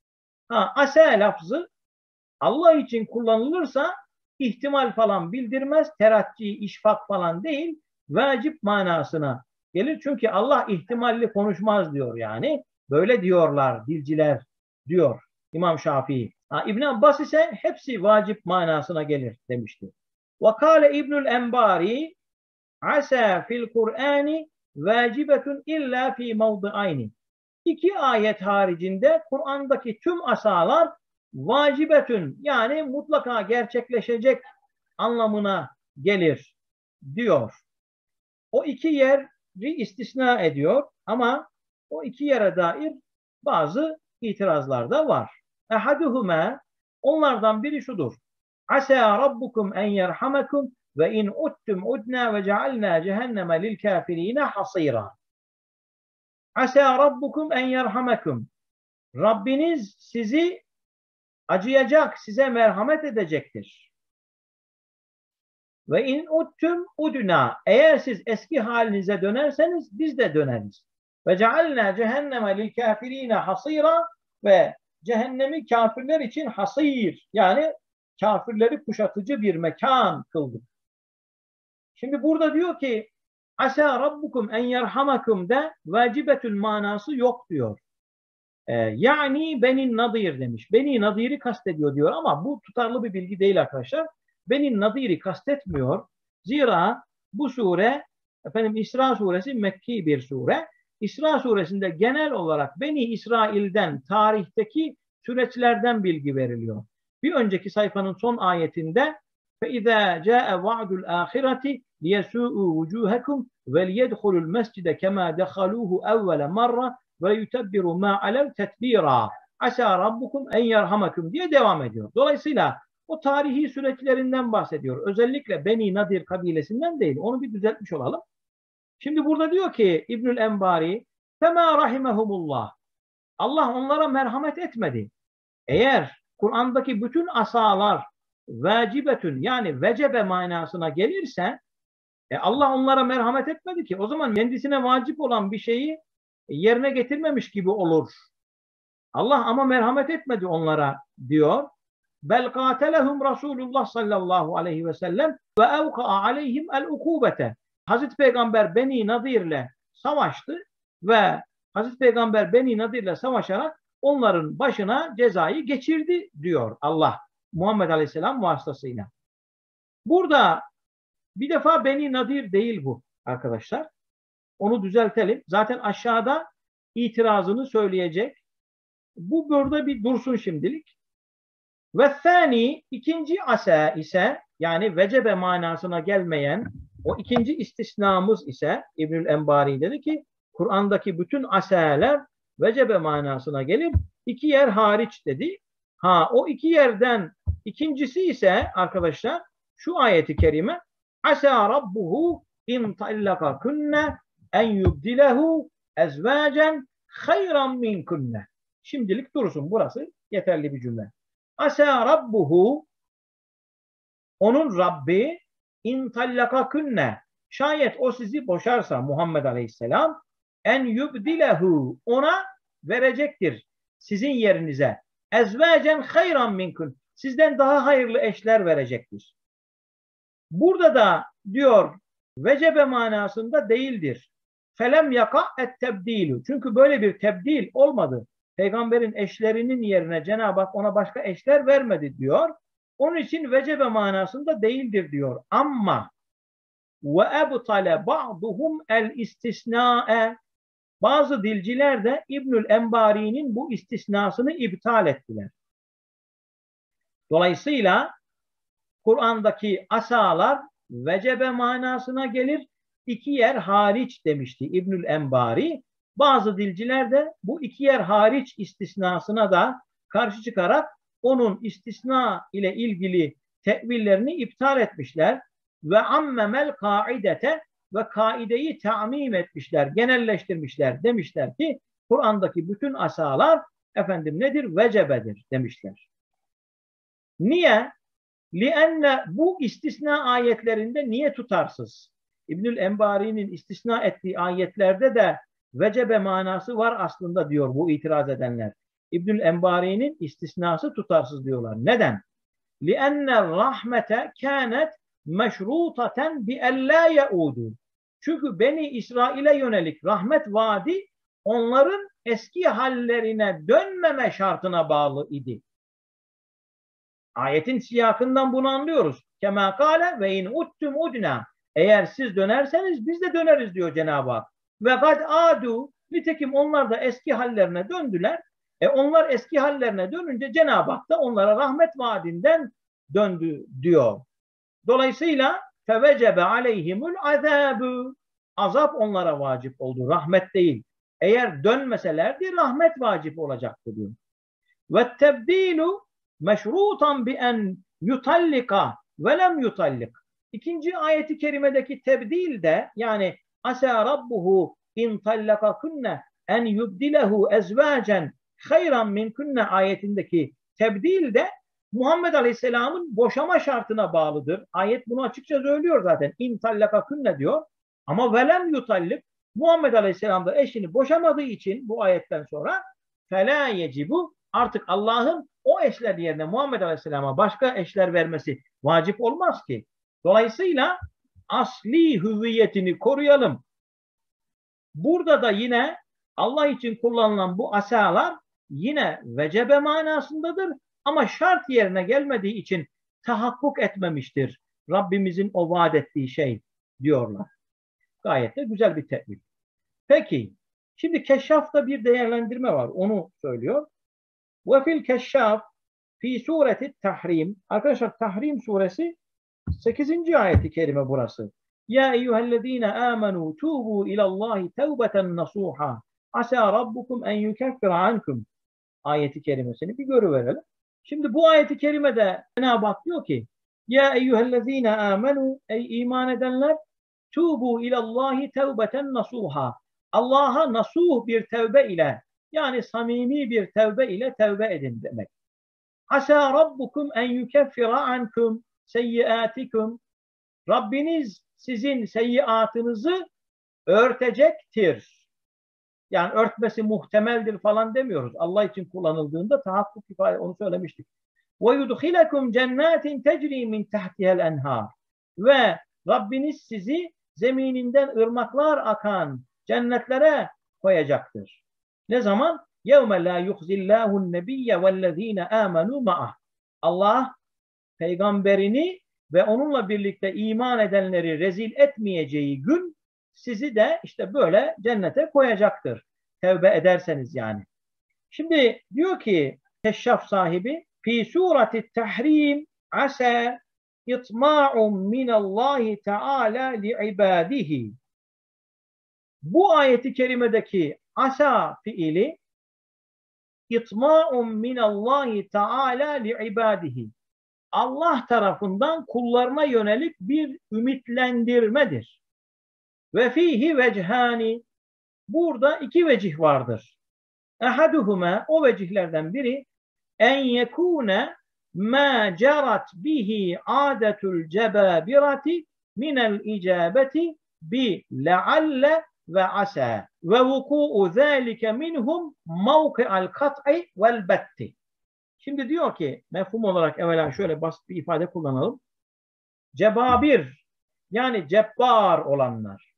Ha, asa lafzı Allah için kullanılırsa ihtimal falan bildirmez, terakki, işfak falan değil, vacip manasına gelir. Çünkü Allah ihtimalli konuşmaz diyor yani. Böyle diyorlar dilciler diyor İmam Şafii. Ha, İbn Abbas ise hepsi vacip manasına gelir demişti. Ve kâle İbnül Enbari asa fil Kur'ani vacibetun illa fi mevdi'ayni. İki ayet haricinde Kur'an'daki tüm asalar vacibetün yani mutlaka gerçekleşecek anlamına gelir diyor. O iki yeri istisna ediyor ama o iki yere dair bazı itirazlar da var. Ehaduhuma onlardan biri şudur. Asa rabbukum en yerhamekum ve in uttum udna ve cealna cehenneme lil kafirine hasira. Asa rabbukum en yerhamekum. Rabbiniz sizi acıyacak, size merhamet edecektir. Ve in uttum udna. Eğer siz eski halinize dönerseniz biz de döneriz. Ve cealna cehenneme lil kafirine hasira ve cehennemi kafirler için hasir yani kafirleri kuşatıcı bir mekan kıldık. Şimdi burada diyor ki asa rabbukum en yerhamakum de vacibetül manası yok diyor. Ee, yani Beni Nadir demiş. Beni Nadir'i kastediyor diyor ama bu tutarlı bir bilgi değil arkadaşlar. Beni Nadir'i kastetmiyor. Zira bu sure efendim İsra suresi Mekki bir sure. İsra suresinde genel olarak Beni İsrail'den tarihteki süreçlerden bilgi veriliyor. Bir önceki sayfanın son ayetinde فَاِذَا جَاءَ وَعْدُ الْآخِرَةِ لِيَسُوءُوا وُجُوهَكُمْ وَلْيَدْخُلُوا الْمَسْجِدَ كَمَا دَخَلُوهُ اَوَّلَ مَرَّةٍ ve yutebbiru ma alev tetbira. Asa rabbukum en yerhamakum diye devam ediyor. Dolayısıyla o tarihi süreçlerinden bahsediyor. Özellikle Beni Nadir kabilesinden değil. Onu bir düzeltmiş olalım. Şimdi burada diyor ki İbnül Enbari fema rahimehumullah. Allah onlara merhamet etmedi. Eğer Kur'an'daki bütün asalar vacibetün yani vecebe manasına gelirse e Allah onlara merhamet etmedi ki. O zaman kendisine vacip olan bir şeyi yerine getirmemiş gibi olur. Allah ama merhamet etmedi onlara diyor. Bel katelehum Resulullah sallallahu aleyhi ve sellem ve evka'a aleyhim el ukubete. Hazreti Peygamber Beni Nadir'le savaştı ve Hazreti Peygamber Beni Nadir'le savaşarak onların başına cezayı geçirdi diyor Allah Muhammed Aleyhisselam vasıtasıyla. Burada bir defa Beni Nadir değil bu arkadaşlar. Onu düzeltelim. Zaten aşağıda itirazını söyleyecek. Bu burada bir dursun şimdilik. Ve thani ikinci asa ise yani vecebe manasına gelmeyen o ikinci istisnamız ise İbnül Enbari dedi ki Kur'an'daki bütün asalar vecebe manasına gelir. İki yer hariç dedi. Ha o iki yerden ikincisi ise arkadaşlar şu ayeti kerime asa rabbuhu in tallaka kunne en yubdilehu ezvacen hayran minkunne. Şimdilik dursun. Burası yeterli bir cümle. Asa rabbuhu onun Rabbi in tallaka kunne şayet o sizi boşarsa Muhammed Aleyhisselam en yubdilehu ona verecektir sizin yerinize ezvacen hayran minkun sizden daha hayırlı eşler verecektir. Burada da diyor vecebe manasında değildir. Felem yaka et tebdilu. Çünkü böyle bir tebdil olmadı. Peygamberin eşlerinin yerine Cenab-ı Hak ona başka eşler vermedi diyor. Onun için vecebe manasında değildir diyor. Ama ve ebtale ba'duhum el istisna'e. Bazı dilciler de İbnül Enbari'nin bu istisnasını iptal ettiler. Dolayısıyla Kur'an'daki asalar vecebe manasına gelir. İki yer hariç demişti İbnül Enbari. Bazı dilciler de bu iki yer hariç istisnasına da karşı çıkarak onun istisna ile ilgili tevillerini iptal etmişler. Ve ammemel kaidete ve kaideyi ta'mim etmişler, genelleştirmişler. Demişler ki Kur'an'daki bütün asalar efendim nedir? Vecebedir demişler. Niye? Lienne bu istisna ayetlerinde niye tutarsız? İbnül Enbari'nin istisna ettiği ayetlerde de vecebe manası var aslında diyor bu itiraz edenler. İbnül Enbari'nin istisnası tutarsız diyorlar. Neden? لِأَنَّ الرَّحْمَةَ كَانَتْ مَشْرُوطَةً بِأَلَّا يَعُودُوا. Çünkü Beni İsrail'e yönelik rahmet vaadi onların eski hallerine dönmeme şartına bağlı idi. Ayetin siyakından bunu anlıyoruz. Kema kâle ve in uttum udna. Eğer siz dönerseniz biz de döneriz diyor Cenab-ı Hak. Ve gad adu. Nitekim onlar da eski hallerine döndüler. E onlar eski hallerine dönünce Cenab-ı Hak da onlara rahmet vaadinden döndü diyor. Dolayısıyla fevecebe aleyhimul azâbü. Azap onlara vacip oldu. Rahmet değil. Eğer dönmeselerdi rahmet vacip olacaktı diyor. Ve tebdilu meşrutan bi en yutallika ve lem yutallik. İkinci ayeti kerimedeki tebdil de yani asa rabbuhu in tallakakunne en yubdilehu ezvacen hayran minkunne ayetindeki tebdil de Muhammed Aleyhisselam'ın boşama şartına bağlıdır. Ayet bunu açıkça söylüyor zaten. İn tallakakunne diyor. Ama velem yutallik Muhammed Aleyhisselam da eşini boşamadığı için bu ayetten sonra felâ yecibu artık Allah'ın o eşler yerine Muhammed Aleyhisselam'a başka eşler vermesi vacip olmaz ki. Dolayısıyla asli hüviyetini koruyalım. Burada da yine Allah için kullanılan bu asalar yine vecebe manasındadır ama şart yerine gelmediği için tahakkuk etmemiştir. Rabbimizin o vaat ettiği şey diyorlar. Gayet de güzel bir tevil. Peki, şimdi Keşşaf'ta bir değerlendirme var. Onu söylüyor. Ve fil Keşşaf fi sureti Tahrim. Arkadaşlar Tahrim suresi sekizinci ayeti kerime burası. Ya eyyühellezine amenu tubu ilallahi tevbeten nasuha. Asa rabbukum en yukeffira ankum. Ayeti kerimesini bir görüverelim. Şimdi bu ayeti kerimede Cenab-ı Hak diyor ki ya eyyühellezine amenu ey iman edenler tubu ilallahi tevbeten nasuha. Allah'a nasuh bir tevbe ile yani samimi bir tevbe ile tevbe edin demek. Asa rabbukum en yukeffira ankum seyyiatikum. Rabbiniz sizin seyyiatınızı örtecektir. Yani örtmesi muhtemeldir falan demiyoruz. Allah için kullanıldığında tahakkuk ifade onu söylemiştik. Ve yudhilekum cennetin tecri min tahtiha'l enhar. Ve Rabbiniz sizi zemininden ırmaklar akan cennetlere koyacaktır. Ne zaman? Yevme la yuhzillahun nebiyye vellezine amenu ma'ah. Allah peygamberini ve onunla birlikte iman edenleri rezil etmeyeceği gün sizi de işte böyle cennete koyacaktır. Tevbe ederseniz yani. Şimdi diyor ki Keşşaf sahibi fi sureti tahrim asa itma'un minallahi teala li'ibadihi. Bu ayeti kerimedeki asa fiili itma'un minallahi teala li'ibadihi. Allah tarafından kullarına yönelik bir ümitlendirmedir. Ve fihi vechani. Burada iki vecih vardır. Ehaduhuma o vecihlerden biri en yekune ma cerat bihi adetul cebabirati minel icabeti bi lealle ve asa ve vuku'u zâlike minhum mevki'al kat'i vel betti. Şimdi diyor ki mefhum olarak evvela şöyle basit bir ifade kullanalım. Cebabir yani cebbar olanlar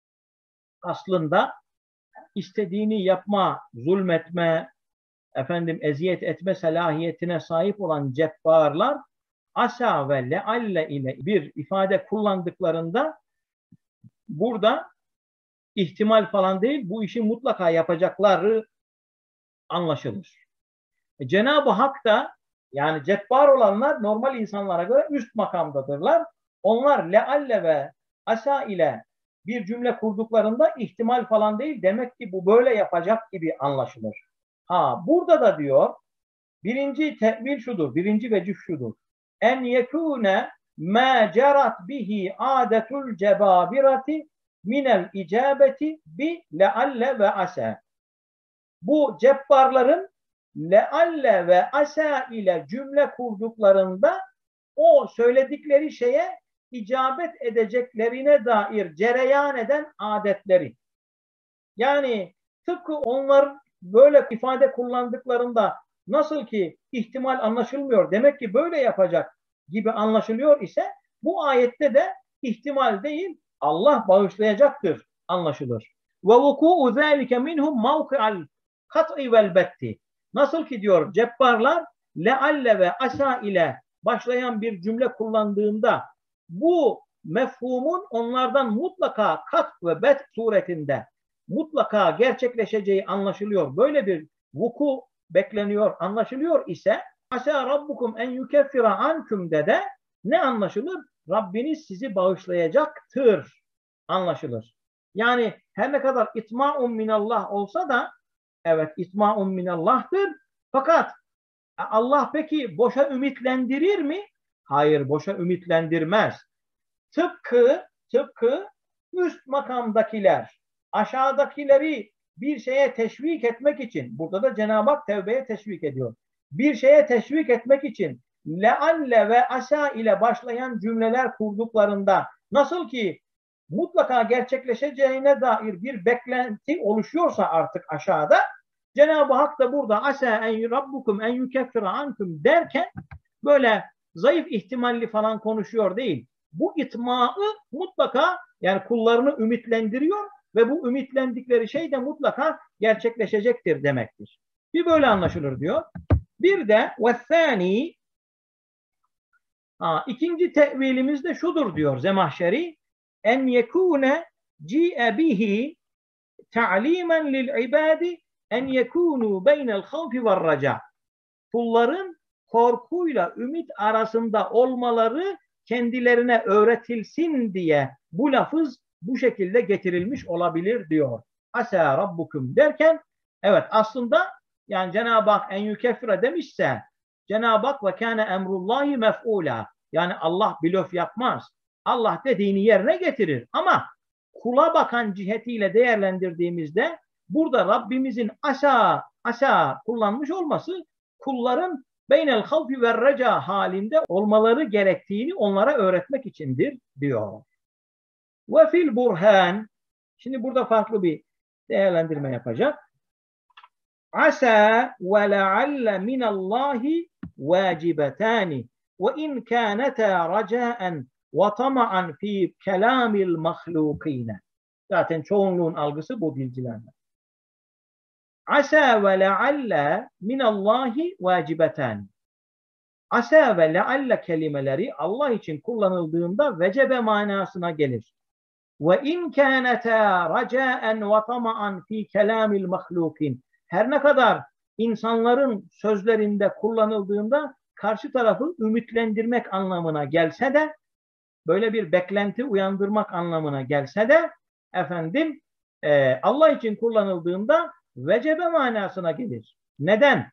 aslında istediğini yapma, zulmetme, efendim eziyet etme selahiyetine sahip olan cebbarlar asa ve lealle ile bir ifade kullandıklarında burada ihtimal falan değil, bu işi mutlaka yapacakları anlaşılır. E, Cenab-ı Hak da yani cebbar olanlar normal insanlara göre üst makamdadırlar. Onlar lealle ve asa ile bir cümle kurduklarında ihtimal falan değil. Demek ki bu böyle yapacak gibi anlaşılır. Ha burada da diyor birinci tevil şudur. Birinci vecih şudur. En yekune ma cerat bihi adetul cebabirati minel icabeti bi lealle ve asa. Bu cebbarların lealle ve asa ile cümle kurduklarında o söyledikleri şeye icabet edeceklerine dair cereyan eden adetleri. Yani tıpkı onlar böyle ifade kullandıklarında nasıl ki ihtimal anlaşılmıyor, demek ki böyle yapacak gibi anlaşılıyor ise bu ayette de ihtimal değil, Allah bağışlayacaktır anlaşılır. Ve vuku'u zâlike minhum mavki'al kat'i vel betti. Nasıl ki diyor cebbarlar lealle ve asa ile başlayan bir cümle kullandığında bu mefhumun onlardan mutlaka kat ve bet suretinde mutlaka gerçekleşeceği anlaşılıyor. Böyle bir vuku bekleniyor, anlaşılıyor ise asa rabbukum en yukeffira ankum de ne anlaşılır? Rabbiniz sizi bağışlayacaktır anlaşılır. Yani her ne kadar itma'un minallah olsa da evet itma'un minallah'tır. Fakat Allah peki boşa ümitlendirir mi? Hayır, boşa ümitlendirmez. Tıpkı tıpkı üst makamdakiler aşağıdakileri bir şeye teşvik etmek için, burada da Cenab-ı Hak tevbeye teşvik ediyor. Bir şeye teşvik etmek için lealle ve asa ile başlayan cümleler kurduklarında nasıl ki mutlaka gerçekleşeceğine dair bir beklenti oluşuyorsa artık aşağıda, Cenab-ı Hak da burada asa en rabbukum en yukeffira ankum derken böyle zayıf ihtimalli falan konuşuyor değil. Bu itmaı mutlaka yani kullarını ümitlendiriyor ve bu ümitlendikleri şey de mutlaka gerçekleşecektir demektir. Bir böyle anlaşılır diyor. Bir de vethani ikinci tevilimiz de şudur diyor Zemahşeri, en yekune ci'e bihi ta'limen lil ibadi en yekunu beynel havfi ve raca. Kulların korkuyla ümit arasında olmaları kendilerine öğretilsin diye bu lafız bu şekilde getirilmiş olabilir diyor. Asa rabbukum derken evet aslında yani Cenab-ı Hak en yukeffire demişse Cenab-ı Hak ve kâne emrullahi mef'ûlâ, yani Allah blöf yapmaz. Allah dediğini yerine getirir ama kula bakan cihetiyle değerlendirdiğimizde burada Rabbimizin asa asa kullanmış olması kulların beynel havfi ve reca halinde olmaları gerektiğini onlara öğretmek içindir diyor. Ve fil burhan, şimdi burada farklı bir değerlendirme yapacak. Asa ve lealle minallahi vacibetani ve in kânetâ racâen ve tama'an fi kelamil mahlukîne. Zaten çoğunluğun algısı bu bilgilerden. Asa ve lealle minallahi vacibetan. Asa ve lealle kelimeleri Allah için kullanıldığında vecebe manasına gelir. Ve in kânetâ racâen ve tama'an fî kelâmil mahlûkin. Her ne kadar insanların sözlerinde kullanıldığında karşı tarafı ümitlendirmek anlamına gelse de, böyle bir beklenti uyandırmak anlamına gelse de efendim e, Allah için kullanıldığında vecebe manasına gelir. Neden?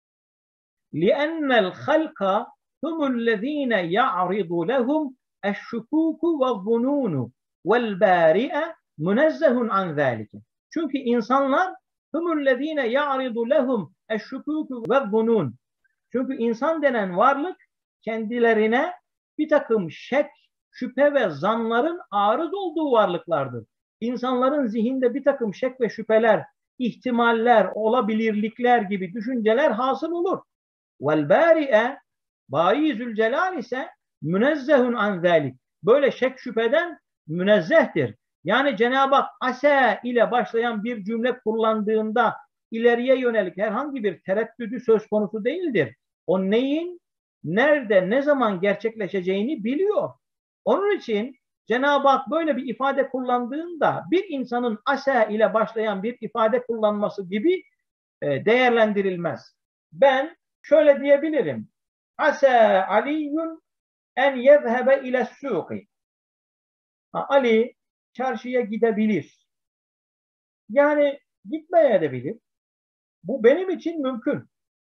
لِأَنَّ الْخَلْقَ هُمُ الَّذ۪ينَ يَعْرِضُ لَهُمْ الشُّكُوكُ وَالظُّنُونُ وَالْبَارِئَ مُنَزَّهٌ عَنْ ذَٰلِكَ. Çünkü insanlar هُمُ الَّذ۪ينَ يَعْرِضُ لَهُمْ الشُّكُوكُ وَالظُّنُونُ. Çünkü insan denen varlık kendilerine bir takım şek, şüphe ve zanların arız olduğu varlıklardır. İnsanların zihinde bir takım şek ve şüpheler, ihtimaller, olabilirlikler gibi düşünceler hasıl olur. Vel bari'e, Bari Zülcelal ise münezzehun an zalik. Böyle şek şüpheden münezzehtir. Yani Cenab-ı Hak ase ile başlayan bir cümle kullandığında ileriye yönelik herhangi bir tereddüdü söz konusu değildir. O neyin, nerede, ne zaman gerçekleşeceğini biliyor. Onun için Cenab-ı Hak böyle bir ifade kullandığında bir insanın asa ile başlayan bir ifade kullanması gibi e, değerlendirilmez. Ben şöyle diyebilirim. Asa Aliyyun en yezhebe ile suqi. Ali çarşıya gidebilir. Yani gitmeye edebilir. Bu benim için mümkün.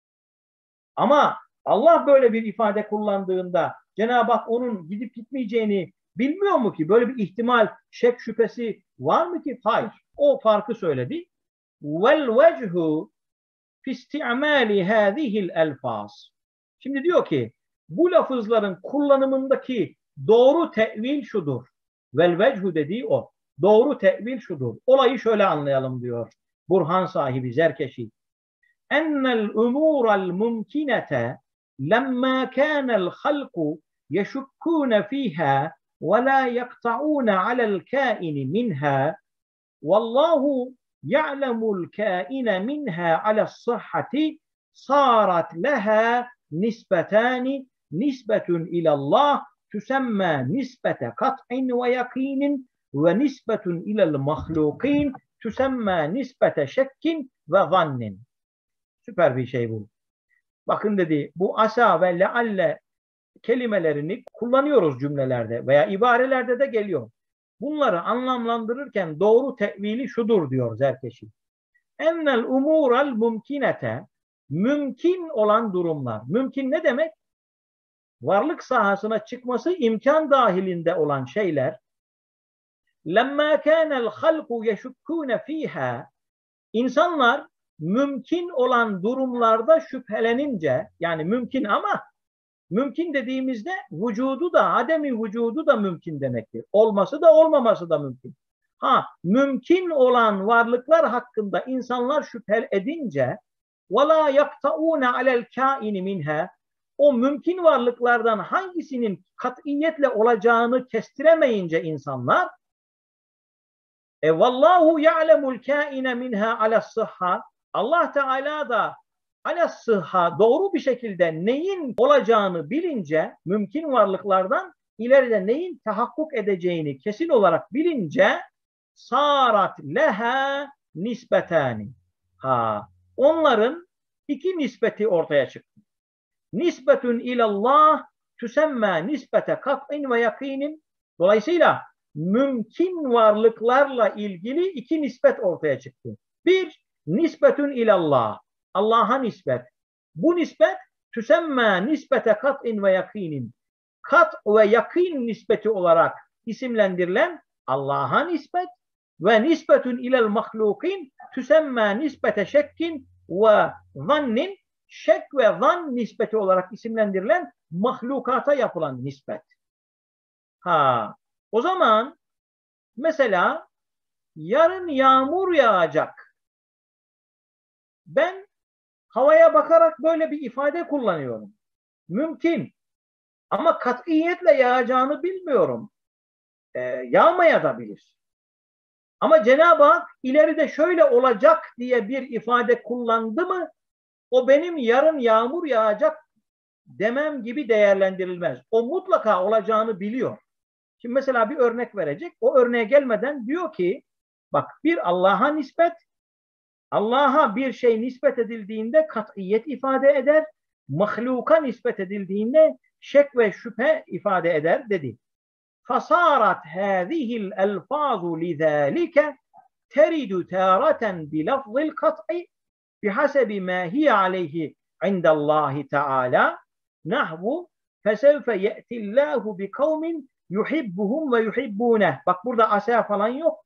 Ama Allah böyle bir ifade kullandığında Cenab-ı Hak onun gidip gitmeyeceğini bilmiyor mu ki? Böyle bir ihtimal, şek şüphesi var mı ki? Hayır. O farkı söyledi. Vel vechu fi isti'mali hâzihil elfaz. Şimdi diyor ki bu lafızların kullanımındaki doğru tevil şudur. Vel vechu dediği o. Doğru tevil şudur. Olayı şöyle anlayalım diyor. Burhan sahibi Zerkeşi. Ennel umural mumkinete lemma kânel halku yeşukkûne fîhâ ve lâ yakta'ûne alel kâini minhâ vallahu ya'lemul kâine minhâ alessıhhati sarat leha nisbetani nisbetun ilallah tüsemme nisbete kat'in ve yakinin ve nisbetun ilal mahlukin tüsemme nisbete şekkin ve zannin. Süper bir şey bu. Bakın dedi, bu asa ve lealle kelimelerini kullanıyoruz cümlelerde veya ibarelerde de geliyor. Bunları anlamlandırırken doğru tevili şudur diyor Zerkeşi. Ennel umural mumkinete, mümkün olan durumlar. Mümkün ne demek? Varlık sahasına çıkması imkan dahilinde olan şeyler. Lemma kânel halku yeşukkûne fîhâ, İnsanlar mümkün olan durumlarda şüphelenince, yani mümkün ama mümkün dediğimizde vücudu da ademi vücudu da mümkün demektir. Olması da olmaması da mümkün. Ha, mümkün olan varlıklar hakkında insanlar şüphe edince وَلَا يَقْتَعُونَ عَلَى الْكَائِنِ مِنْهَا, o mümkün varlıklardan hangisinin katiyetle olacağını kestiremeyince insanlar e vallahu ya'lemul kâine minha alessıhha, Allah Teala da alessıhha doğru bir şekilde neyin olacağını bilince, mümkün varlıklardan ileride neyin tahakkuk edeceğini kesin olarak bilince sarat leha nisbetani. Ha, onların iki nispeti ortaya çıktı. Nisbetun ilallah tüsemme nispete kat'in ve yakinin. Dolayısıyla mümkün varlıklarla ilgili iki nispet ortaya çıktı. Bir, nispetun ilallah, Allah'a nispet. Bu nispet tüsemme nispete kat'in ve yakinin. Kat ve yakin nispeti olarak isimlendirilen Allah'a nispet ve nispetun ilal mahlukin tüsemme nispete şekkin ve zannin, şek ve zan nispeti olarak isimlendirilen mahlukata yapılan nispet. Ha, o zaman mesela yarın yağmur yağacak. Ben havaya bakarak böyle bir ifade kullanıyorum. Mümkün. Ama katiyetle yağacağını bilmiyorum. Ee, yağmaya da bilir. Ama Cenab-ı Hak ileride şöyle olacak diye bir ifade kullandı mı, o benim yarın yağmur yağacak demem gibi değerlendirilmez. O mutlaka olacağını biliyor. Şimdi mesela bir örnek verecek. O örneğe gelmeden diyor ki, bak, bir Allah'a nispet, Allah'a bir şey nispet edildiğinde kat'iyet ifade eder, mahluka nispet edildiğinde şek ve şüphe ifade eder dedi. Fasarat hâzihil elfâzu lidâlike teridu târaten bilafzil kat'i bihasebi mâ hiye aleyhi indallâhi teâlâ nahvu fesevfe ye'tillâhu bi kavmin yuhibbuhum ve yuhibbûneh. Bak burada asa falan yok.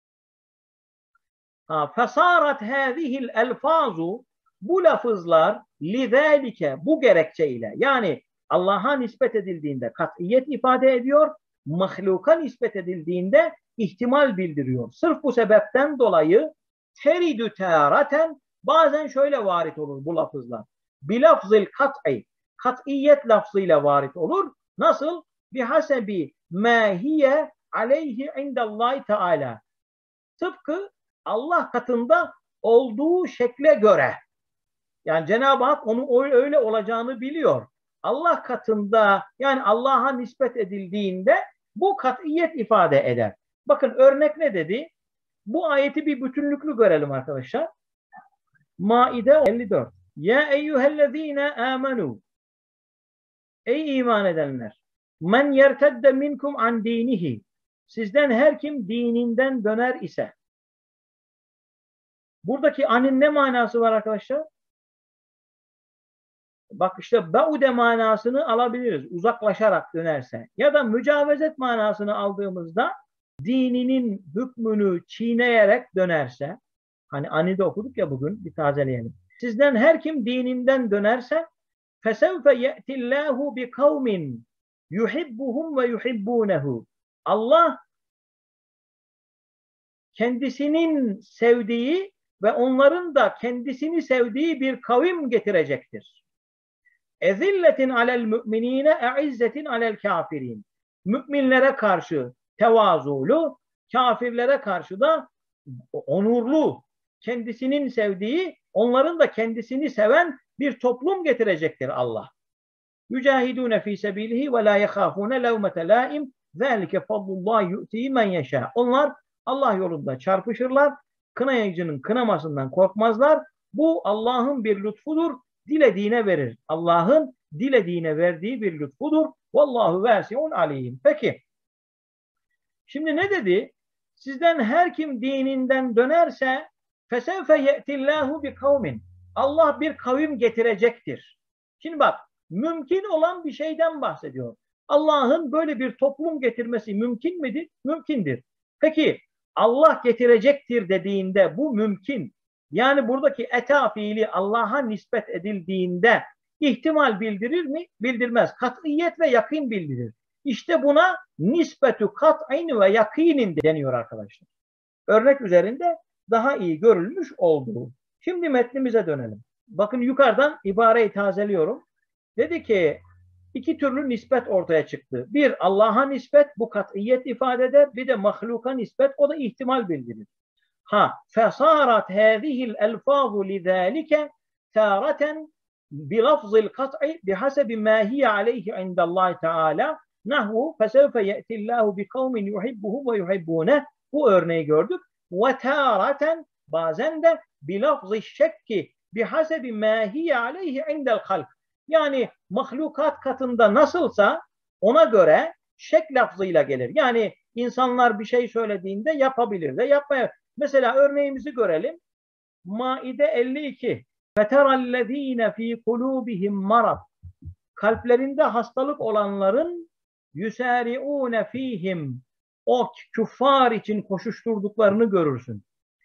Fesarat hâzihil elfâzu, bu lafızlar lidâlike, bu gerekçeyle, yani Allah'a nispet edildiğinde kat'iyet ifade ediyor, mahluka nispet edildiğinde ihtimal bildiriyor. Sırf bu sebepten dolayı teridü târaten, bazen şöyle varit olur bu lafızlar. Bilafzil kat'i, kat'iyet lafzıyla varit olur. Nasıl? Bihasebi mâ hiye aleyhi indallahi teâlâ. Tıpkı Allah katında olduğu şekle göre. Yani Cenab-ı Hak onun öyle olacağını biliyor. Allah katında, yani Allah'a nispet edildiğinde bu kat'iyet ifade eder. Bakın örnek ne dedi? Bu ayeti bir bütünlüklü görelim arkadaşlar. Maide elli dört. Ya eyyühellezine amenu. Ey iman edenler. Men yertedde minkum an dinihi. Sizden her kim dininden döner ise. Buradaki anin ne manası var arkadaşlar? Bak işte baude manasını alabiliriz. Uzaklaşarak dönerse. Ya da mücavezet manasını aldığımızda dininin hükmünü çiğneyerek dönerse. Hani ani de okuduk ya bugün, bir tazeleyelim. Sizden her kim dininden dönerse fesevfe ye'tillâhu bi kavmin yuhibbuhum ve yuhibbûnehu. Allah kendisinin sevdiği ve onların da kendisini sevdiği bir kavim getirecektir. Ezilletin alel müminine e'izzetin alel kafirin. Müminlere karşı tevazulu, kafirlere karşı da onurlu, kendisinin sevdiği, onların da kendisini seven bir toplum getirecektir Allah. Yücahidûne fî sebîlihi ve lâ yehâfûne levmete lâim zâlike fadlullâhi yu'tî men yeşâ. Onlar Allah yolunda çarpışırlar, kınayıcının kınamasından korkmazlar. Bu Allah'ın bir lütfudur, dilediğine verir. Allah'ın dilediğine verdiği bir lütfudur. Vallahu vâsi'un alîm. Peki, şimdi ne dedi? Sizden her kim dininden dönerse fesevfe ye'tillâhu bi kavmin. Allah bir kavim getirecektir. Şimdi bak, mümkün olan bir şeyden bahsediyor. Allah'ın böyle bir toplum getirmesi mümkün midir? Mümkündür. Peki Allah getirecektir dediğinde bu mümkün. Yani buradaki eta fiili Allah'a nispet edildiğinde ihtimal bildirir mi? Bildirmez. Kat'iyet ve yakın bildirir. İşte buna nisbetu kat'in ve yakinin deniyor arkadaşlar. Örnek üzerinde daha iyi görülmüş olduğu. Şimdi metnimize dönelim. Bakın yukarıdan ibareyi tazeliyorum. Dedi ki iki türlü nispet ortaya çıktı. Bir Allah'a nispet, bu kat'iyet ifade eder. Bir de mahluka nispet, o da ihtimal bildirir. Ha, fesarat hâzihil elfâzu lidâlike târaten bilafzil kat'i bihasebi mâ hiye aleyhi indallâhi teâlâ nahvu fesevfe ye'tillâhu bi kavmin yuhibbuhu ve yuhibbûneh. Bu örneği gördük. Ve târaten bazen de bilafzil şekki bihasebi mâ hiye aleyhi indel halk. Yani mahlukat katında nasılsa ona göre şek lafzıyla gelir. Yani insanlar bir şey söylediğinde yapabilir de yapmayabilir. Mesela örneğimizi görelim. Maide elli iki. Feterallezine fi kulubihim marad. Kalplerinde hastalık olanların yusari'une fihim. O küffar için koşuşturduklarını görürsün.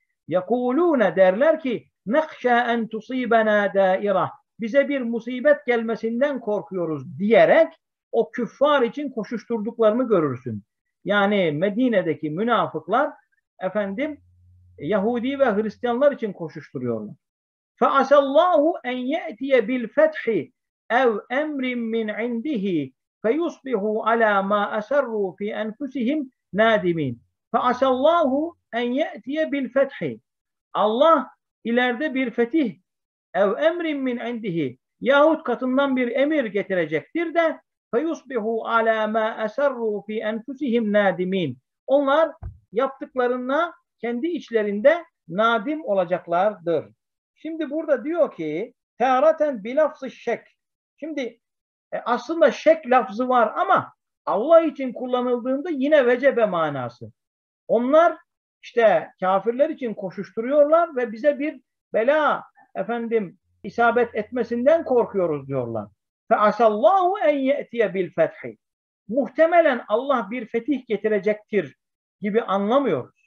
Yekulune derler ki nekşâ en tusibena dairah. Bize bir musibet gelmesinden korkuyoruz diyerek o küffar için koşuşturduklarını görürsün. Yani Medine'deki münafıklar efendim Yahudi ve Hristiyanlar için koşuşturuyorlar. Feasallahu en ye'tiye bil fethi ev emrin min indihi feyusbihu ala ma asarru fi enfusihim nadimin. Feasallahu en ye'tiye bil fethi. Allah ileride bir fetih ev emrin min indihi yahut katından bir emir getirecektir de feyusbihu ala ma asarru fi enfusihim nadimin. Onlar yaptıklarına kendi içlerinde nadim olacaklardır. Şimdi burada diyor ki târaten bilafzı şek. Şimdi e, aslında şek lafzı var ama Allah için kullanıldığında yine vecebe manası. Onlar işte kafirler için koşuşturuyorlar ve bize bir bela efendim isabet etmesinden korkuyoruz diyorlar. Fe asallahu en ye'tiye bil fethi. Muhtemelen Allah bir fetih getirecektir gibi anlamıyoruz.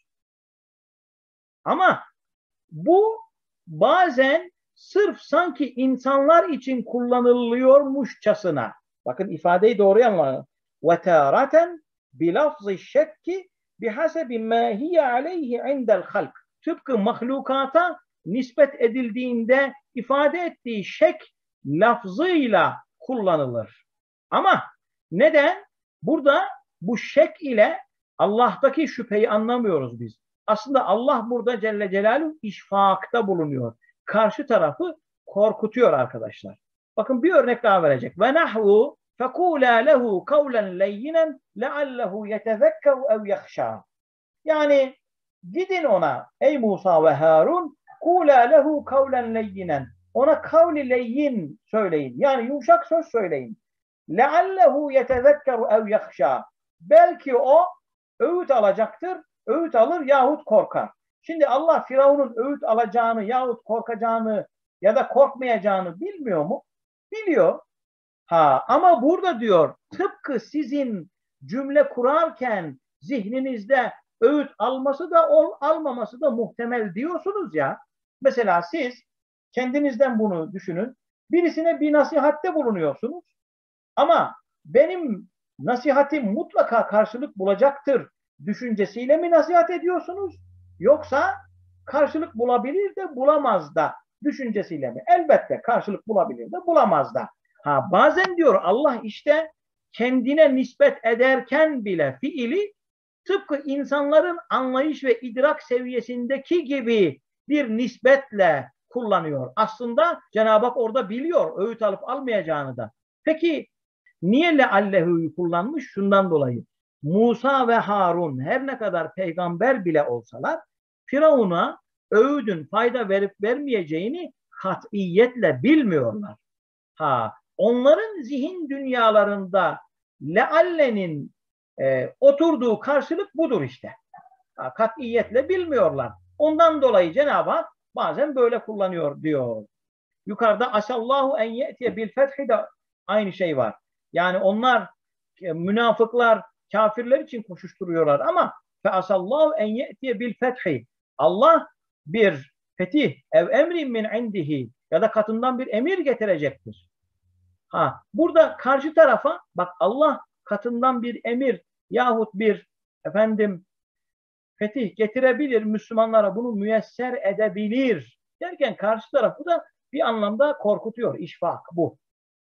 Ama bu bazen sırf sanki insanlar için kullanılıyormuşçasına. Bakın ifadeyi doğru anlayın. Ve târaten bilafzı şekki bihasebi mâ hiye aleyhi indel halk. Tıpkı mahlukata nispet edildiğinde ifade ettiği şek lafzıyla kullanılır. Ama neden? Burada bu şek ile Allah'taki şüpheyi anlamıyoruz biz. Aslında Allah burada Celle Celaluhu işfakta bulunuyor. Karşı tarafı korkutuyor arkadaşlar. Bakın bir örnek daha verecek. Ve nahvu fekûlâ lehu kavlen leyyinen leallehu yetezekkeru ev yahşâ. Yani gidin ona ey Musa ve Harun kûlâ lehu kavlen leyyinen. Ona kavli leyyin söyleyin. Yani yumuşak söz söyleyin. Leallehu yetezekkeru ev yahşâ. Belki o öğüt alacaktır. Öğüt alır yahut korkar. Şimdi Allah Firavun'un öğüt alacağını yahut korkacağını ya da korkmayacağını bilmiyor mu? Biliyor. Ha, ama burada diyor tıpkı sizin cümle kurarken zihninizde öğüt alması da ol, almaması da muhtemel diyorsunuz ya. Mesela siz kendinizden bunu düşünün. Birisine bir nasihatte bulunuyorsunuz. Ama benim nasihatim mutlaka karşılık bulacaktır düşüncesiyle mi nasihat ediyorsunuz? Yoksa karşılık bulabilir de bulamaz da düşüncesiyle mi? Elbette karşılık bulabilir de bulamaz da. Ha, bazen diyor Allah işte kendine nispet ederken bile fiili tıpkı insanların anlayış ve idrak seviyesindeki gibi bir nispetle kullanıyor. Aslında Cenab-ı Hak orada biliyor öğüt alıp almayacağını da. Peki niye leallehu'yu kullanmış? Şundan dolayı. Musa ve Harun her ne kadar peygamber bile olsalar Firavun'a öğüdün fayda verip vermeyeceğini katiyetle bilmiyorlar. Ha, onların zihin dünyalarında leallenin e, oturduğu karşılık budur işte. Ha, katiyetle bilmiyorlar. Ondan dolayı Cenab-ı Hak bazen böyle kullanıyor diyor. Yukarıda asallahu en ye'tiye bil fethi de aynı şey var. Yani onlar e, münafıklar, kafirler için koşuşturuyorlar ama fe asallahu en ye'tiye bil fethi. Allah bir fetih ev emrin min indihi ya da katından bir emir getirecektir. Ha, burada karşı tarafa bak Allah katından bir emir yahut bir efendim fetih getirebilir, Müslümanlara bunu müyesser edebilir derken karşı tarafı da bir anlamda korkutuyor. İşfak bu.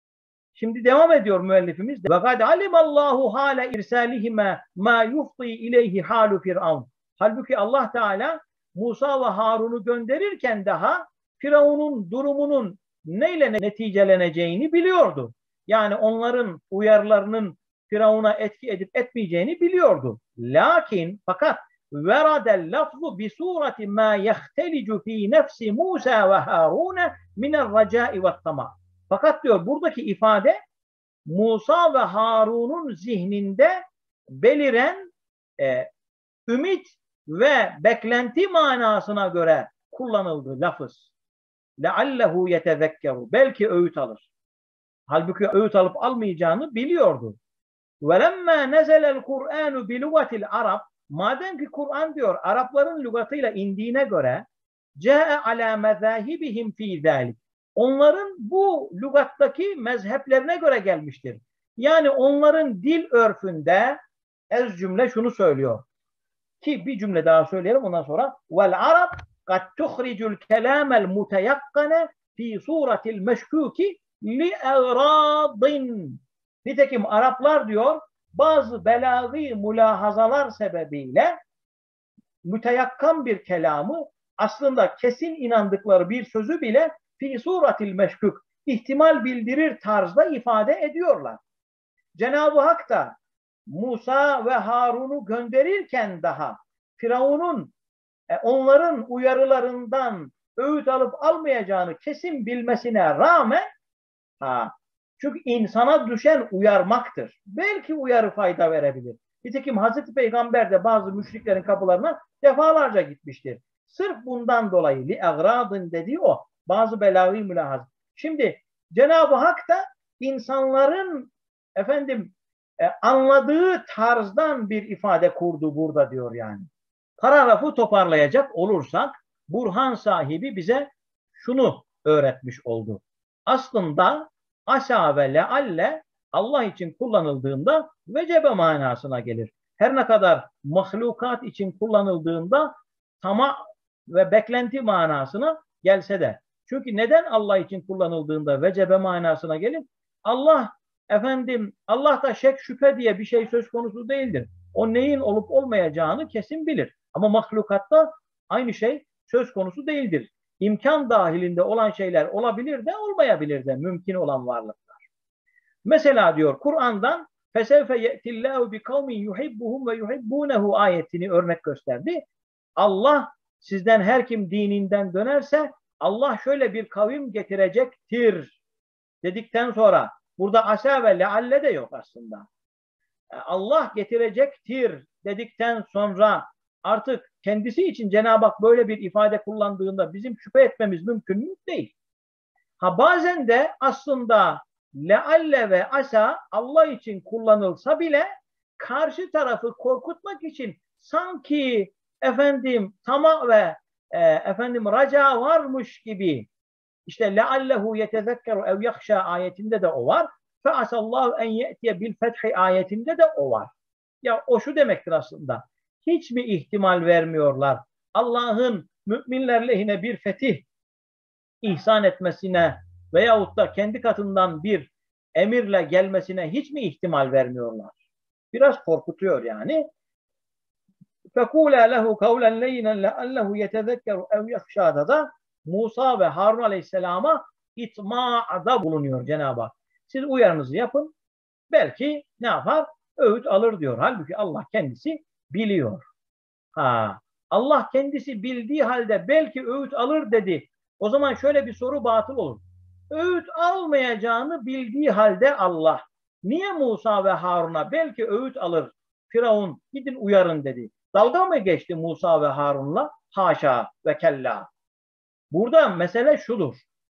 Şimdi devam ediyor müellifimiz. Ve kad alimallahu hale irsalihime ma yufdi ileyhi halu firavun. Halbuki Allah Teala Musa ve Harun'u gönderirken daha Firavun'un durumunun neyle neticeleneceğini biliyordu. Yani onların uyarılarının Firavun'a etki edip etmeyeceğini biliyordu. Lakin fakat veradel lafzu bi surati ma yahtelicu fi nefsi Musa ve Harun minel raca'i ve tama. Fakat diyor buradaki ifade Musa ve Harun'un zihninde beliren e, ümit ve beklenti manasına göre kullanıldı lafız. Leallehu yetezekkeru. Belki öğüt alır. Halbuki öğüt alıp almayacağını biliyordu. Velemma nezelel Kur'anu bi lugatil Arab. Madem ki Kur'an diyor Arapların lügatıyla indiğine göre ce'e ala mezahibihim fi zalik. Onların bu lügattaki mezheplerine göre gelmiştir. Yani onların dil örfünde ez cümle şunu söylüyor. Ki bir cümle daha söyleyelim ondan sonra. Vel Arab kad tuhricul kelamel muteyakkane fi suratil meşkuki li eradin. Nitekim Araplar diyor bazı belâgî mülahazalar sebebiyle müteyakkan bir kelamı aslında kesin inandıkları bir sözü bile fi suratil meşkuk ihtimal bildirir tarzda ifade ediyorlar. Cenab-ı Hak da Musa ve Harun'u gönderirken daha Firavun'un e, onların uyarılarından öğüt alıp almayacağını kesin bilmesine rağmen ha, çünkü insana düşen uyarmaktır. Belki uyarı fayda verebilir. Nitekim Hazreti Peygamber de bazı müşriklerin kapılarına defalarca gitmiştir. Sırf bundan dolayı li egradın dediği o. Bazı belâgî mülahaz. Şimdi Cenab-ı Hak da insanların efendim e, anladığı tarzdan bir ifade kurdu burada diyor yani. Paragrafı toparlayacak olursak Burhan sahibi bize şunu öğretmiş oldu. Aslında asa ve lealle Allah için kullanıldığında vecebe manasına gelir. Her ne kadar mahlukat için kullanıldığında tamah ve beklenti manasına gelse de. Çünkü neden Allah için kullanıldığında vecebe manasına gelir? Allah efendim Allah'ta şek şüphe diye bir şey söz konusu değildir. O neyin olup olmayacağını kesin bilir. Ama mahlukatta aynı şey söz konusu değildir. İmkan dahilinde olan şeyler olabilir de olmayabilir de mümkün olan varlıklar. Mesela diyor Kur'an'dan fesevfe ye'tillâhu bi kavmin yuhibbuhum ve yuhibbunehu ayetini örnek gösterdi. Allah sizden her kim dininden dönerse Allah şöyle bir kavim getirecektir dedikten sonra burada asa ve lealle de yok aslında. Allah getirecektir dedikten sonra artık kendisi için Cenab-ı Hak böyle bir ifade kullandığında bizim şüphe etmemiz mümkün mü? Değil. Ha bazen de aslında lealle ve asa Allah için kullanılsa bile karşı tarafı korkutmak için sanki efendim tamah ve e, efendim raca varmış gibi işte leallehu yetezekkeru ev yakşa ayetinde de o var. Fe asallahu en ye'tiye bil fethi ayetinde de o var. Ya o şu demektir aslında. Hiç mi ihtimal vermiyorlar? Allah'ın müminler lehine bir fetih ihsan etmesine veyahut da kendi katından bir emirle gelmesine hiç mi ihtimal vermiyorlar? Biraz korkutuyor yani. فَقُولَا لَهُ قَوْلًا لَيِّنًا لَعَلَّهُ يَتَذَكَّرُ اَوْ يَخْشَادَ da Musa ve Harun Aleyhisselam'a itma'da bulunuyor Cenab-ı Hak. Siz uyarınızı yapın. Belki ne yapar? Öğüt alır diyor. Halbuki Allah kendisi biliyor. Ha, Allah kendisi bildiği halde belki öğüt alır dedi. O zaman şöyle bir soru batıl olur. Öğüt almayacağını bildiği halde Allah niye Musa ve Harun'a belki öğüt alır, Firavun gidin uyarın dedi. Dalga mı geçti Musa ve Harun'la? Haşa ve kella. Burada mesele şudur.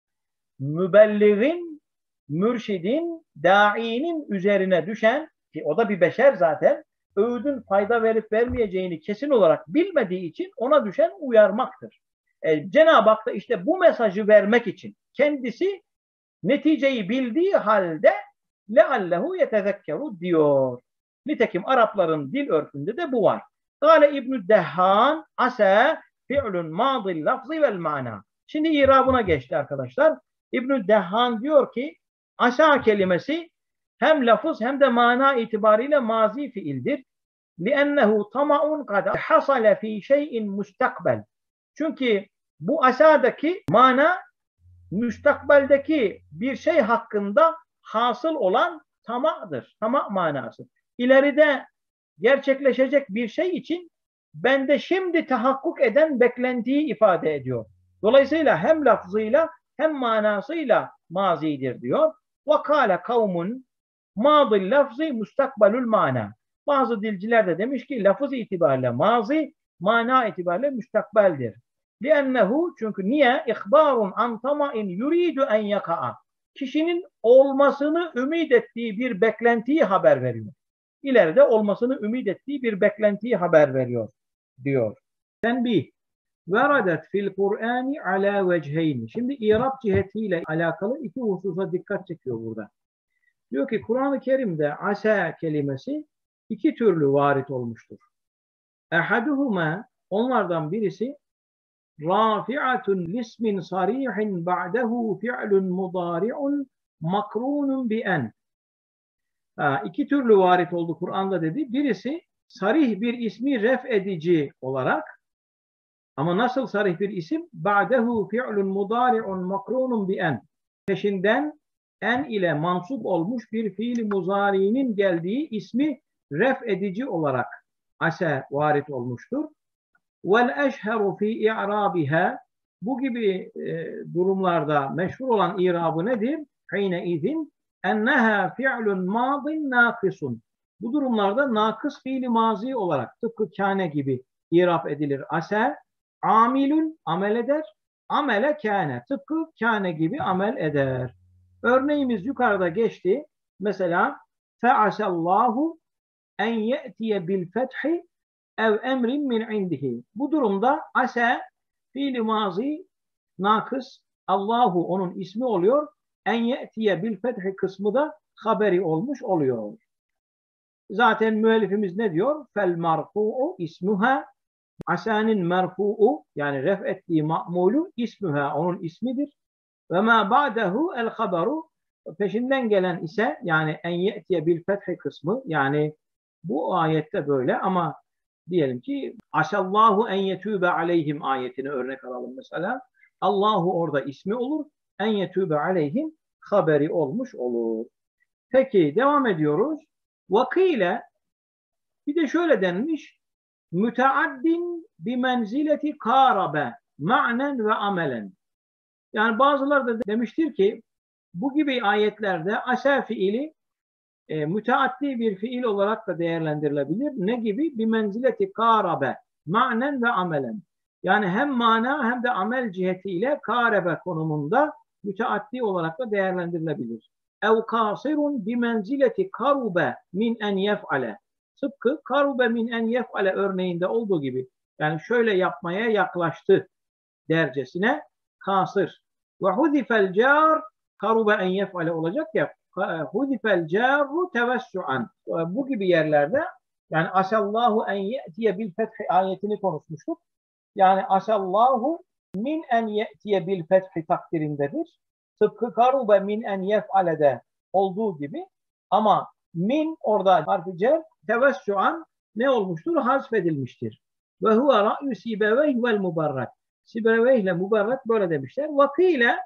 Mübelliğin, mürşidin, dainin üzerine düşen, ki o da bir beşer zaten, öğüdün fayda verip vermeyeceğini kesin olarak bilmediği için ona düşen uyarmaktır. E, Cenab-ı Hak da işte bu mesajı vermek için kendisi neticeyi bildiği halde leallehu yetezekkeru diyor. Nitekim Arapların dil örfünde de bu var. Gale İbn-i Dehhan asa fi'lun madil lafzı vel mana. Şimdi irabına geçti arkadaşlar. İbn-i Dehhan diyor ki asa kelimesi hem lafız hem de mana itibariyle mazi fiildir. لِأَنَّهُ طَمَعٌ قَدْ حَصَلَ ف۪ي شَيْءٍ mustakbel. Çünkü bu asadaki mana müstakbeldeki bir şey hakkında hasıl olan tamadır. Tama manası. İleride gerçekleşecek bir şey için bende şimdi tahakkuk eden beklentiyi ifade ediyor. Dolayısıyla hem lafzıyla hem manasıyla mazidir diyor. وَقَالَ قَوْمٌ مَاضِ اللَّفْزِ mustakbelul mana. Bazı dilciler de demiş ki lafız itibariyle mazi, mana itibariyle müstakbeldir. لِأَنَّهُ çünkü niye? İhbarun an tama'in yuridu en yaka'a. Kişinin olmasını ümit ettiği bir beklentiyi haber veriyor. İleride olmasını ümit ettiği bir beklentiyi haber veriyor diyor. Tenbih. Veradet fil Kur'ani ala vecheyni. Şimdi İrab cihetiyle alakalı iki hususa dikkat çekiyor burada. Diyor ki Kur'an-ı Kerim'de asa kelimesi iki türlü varit olmuştur. Ehaduhuma onlardan birisi rafi'atun lismin sarihin ba'dehu fi'lun mudari'un makrunun bi en. Ha, iki türlü varit oldu Kur'an'da dedi. Birisi sarih bir ismi ref edici olarak ama nasıl sarih bir isim? Ba'dehu fi'lun mudari'un makrunun bi en. Peşinden en ile mansup olmuş bir fiil muzari'nin geldiği ismi ref edici olarak ase varit olmuştur. Vel eşheru fi i'rabiha. Bu gibi e, durumlarda meşhur olan i'rabı nedir? Hine izin enneha fi'lun madin nakisun. Bu durumlarda nakıs fiili mazi olarak tıpkı kâne gibi i'rab edilir. Ase amilun amel eder. Amele kâne tıpkı kâne gibi amel eder. Örneğimiz yukarıda geçti. Mesela fe'asallahu en ye'tiye bil fethi ev emrin min indihi. Bu durumda ase fiili mazi nakıs Allahu onun ismi oluyor. En ye'tiye bil fethi kısmı da haberi olmuş oluyor. Zaten müellifimiz ne diyor? Fel marfu'u ismuha. Asenin merfu'u yani ref ettiği ma'mulu ismuha onun ismidir. Ve ma ba'dehu el haberu peşinden gelen ise yani en ye'tiye bil fethi kısmı yani bu ayette böyle ama diyelim ki asallahu en yetübe aleyhim ayetini örnek alalım mesela. Allahu orada ismi olur. En yetübe aleyhim haberi olmuş olur. Peki devam ediyoruz. Vakile bir de şöyle denmiş. Müteaddin bi menzileti karabe ma'nen ve amelen. Yani bazıları da demiştir ki bu gibi ayetlerde asa fiili e, müteaddi bir fiil olarak da değerlendirilebilir. Ne gibi? Bir menzileti karabe ma'nen ve amelen. Yani hem mana hem de amel cihetiyle karebe konumunda müteaddi olarak da değerlendirilebilir. Ev kasirun bi menzileti karube min en yef'ale. Tıpkı karube min en yef'ale örneğinde olduğu gibi. Yani şöyle yapmaya yaklaştı dercesine kasır. Ve huzifel car karube en yef'ale olacak ya huzifel caru tevessu'an. Bu gibi yerlerde yani asallahu en ye'tiye bil fethi ayetini konuşmuştuk. Yani asallahu min en ye'tiye bil fethi takdirindedir. Tıpkı karube min en yef'alede olduğu gibi. Ama min orada harfi cer tevessüan ne olmuştur? Hazfedilmiştir. Ve huve ra'yu sibeveyh vel mubarrak. Sibeveyh ile mubarrak böyle demişler. Vakile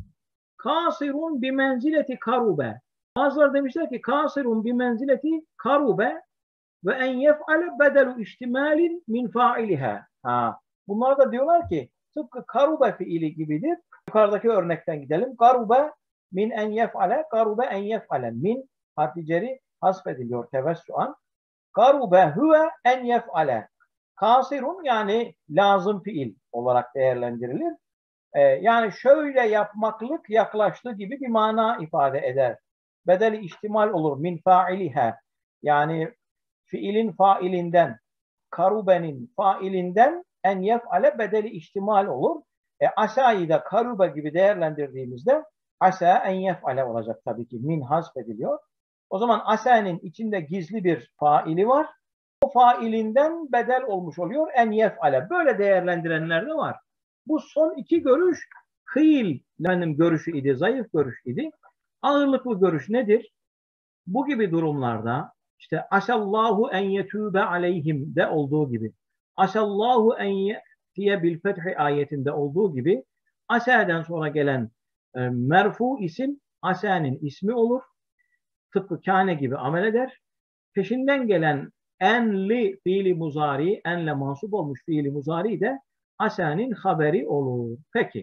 kasirun bi menzileti karube. Bazıları demişler ki kasirun bi menzileti karube ve en yef'ale bedelu ihtimalin min failiha. Ha. Bunlar da diyorlar ki tıpkı karube fiili gibidir. Yukarıdaki örnekten gidelim. Karube min en yef'ale, karube en yef'ale. Min harfi ceri hasfediliyor tevessüan. Karube huve en yef'ale. Kasirun yani lazım fiil olarak değerlendirilir. Ee, yani şöyle yapmaklık yaklaştı gibi bir mana ifade eder. Bedeli ihtimal olur min failiha. Yani fiilin failinden, karubenin failinden en yef'ale bedeli ihtimal olur. E, asayı da karube gibi değerlendirdiğimizde asa en yef'ale olacak tabii ki. Min hasfediliyor. O zaman asanın içinde gizli bir faili var. O failinden bedel olmuş oluyor. En yef'ale. Böyle değerlendirenler de var. Bu son iki görüş hıyl benim görüşü idi. Zayıf görüş idi. Ağırlıklı görüş nedir? Bu gibi durumlarda işte asallahu en yetûbe aleyhim de olduğu gibi asallahu en yetiye bil fethi ayetinde olduğu gibi asaden sonra gelen e, merfu isim asanın ismi olur. Tıpkı kâne gibi amel eder. Peşinden gelen enli fiili muzari, enle mansup olmuş fiili muzari de asanın haberi olur. Peki.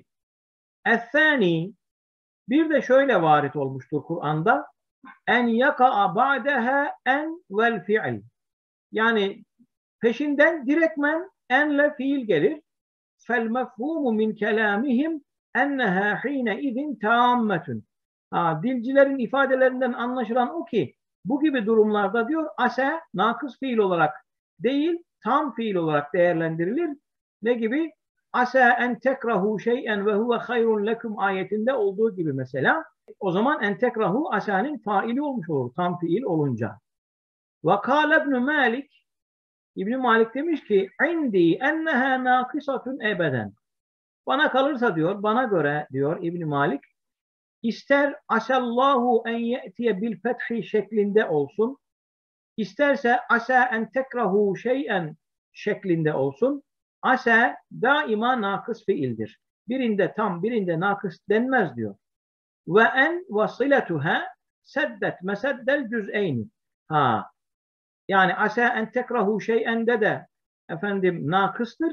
Es-sani bir de şöyle varit olmuştur Kur'an'da en yaka'a ba'deha en vel fi'l. Yani peşinden direktmen enle fiil gelir. Fel mefhumu min kelamihim enneha hine izin tammetun. Ha, dilcilerin ifadelerinden anlaşılan o ki bu gibi durumlarda diyor ase nakıs fiil olarak değil tam fiil olarak değerlendirilir. Ne gibi? Ase en tekrahu şey'en ve huve hayrun lekum ayetinde olduğu gibi mesela. O zaman en tekrahu asanın faili olmuş olur tam fiil olunca. Ve kâle ibn Malik İbn Malik demiş ki indi enneha nakisatun ebeden. Bana kalırsa diyor, bana göre diyor İbn Malik ister asallahu en ye'tiye bil fethi şeklinde olsun, isterse asa en tekrahu şey'en şeklinde olsun. Asa daima nakıs fiildir. Birinde tam, birinde nakıs denmez diyor. Ve en vasiletuha seddet meseddel cüz'eyni. Ha. Yani asa en tekrahu şey'en de de efendim nakıstır.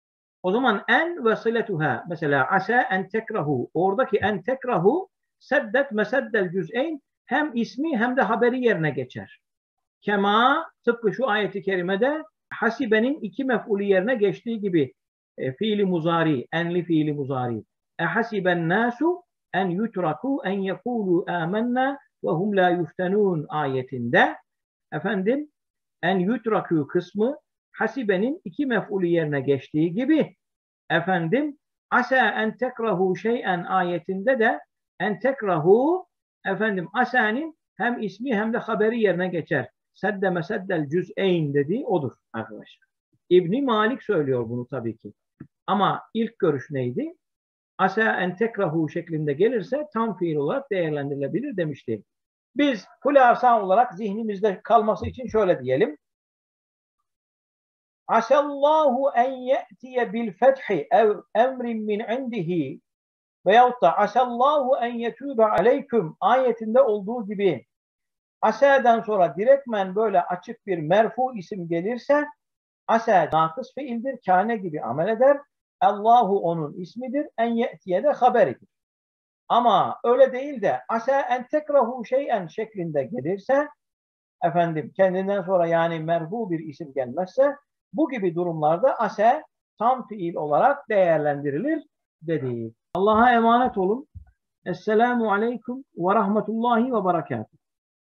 O zaman en vasiletuha mesela asa en tekrahu oradaki en tekrahu seddet meseddel cüz'eyn hem ismi hem de haberi yerine geçer. Kema tıpkı şu ayeti kerimede hasibenin iki mef'ulü yerine geçtiği gibi e, fiili muzari, enli fiili muzari. E hasiben nasu en yutraku en yekulu amennâ ve hum la yuftenûn ayetinde efendim en yutraku kısmı hasibenin iki mef'ulü yerine geçtiği gibi efendim asa en tekrahu şey'en ayetinde de en tekrahu efendim asanın hem ismi hem de haberi yerine geçer. Sedde meseddel cüz'eyn dediği odur arkadaşlar. İbni Malik söylüyor bunu tabii ki. Ama ilk görüş neydi? Asa en tekrahu şeklinde gelirse tam fiil olarak değerlendirilebilir demişti. Biz hulasa olarak zihnimizde kalması için şöyle diyelim. Asallahu en ye'tiye bil fethi ev emrin min indihi veyahut da asallahu en yetûbe aleyküm ayetinde olduğu gibi asa'dan sonra direktmen böyle açık bir merfu isim gelirse asa nakıs fiildir, kâne gibi amel eder. Allahu onun ismidir, en ye'tiye de haberidir. Ama öyle değil de asa en tekrahu şey'en şeklinde gelirse efendim kendinden sonra yani merfu bir isim gelmezse bu gibi durumlarda asa tam fiil olarak değerlendirilir dedi. Allah'a emanet olun. Esselamu aleyküm ve rahmetullahi ve berekatuhu.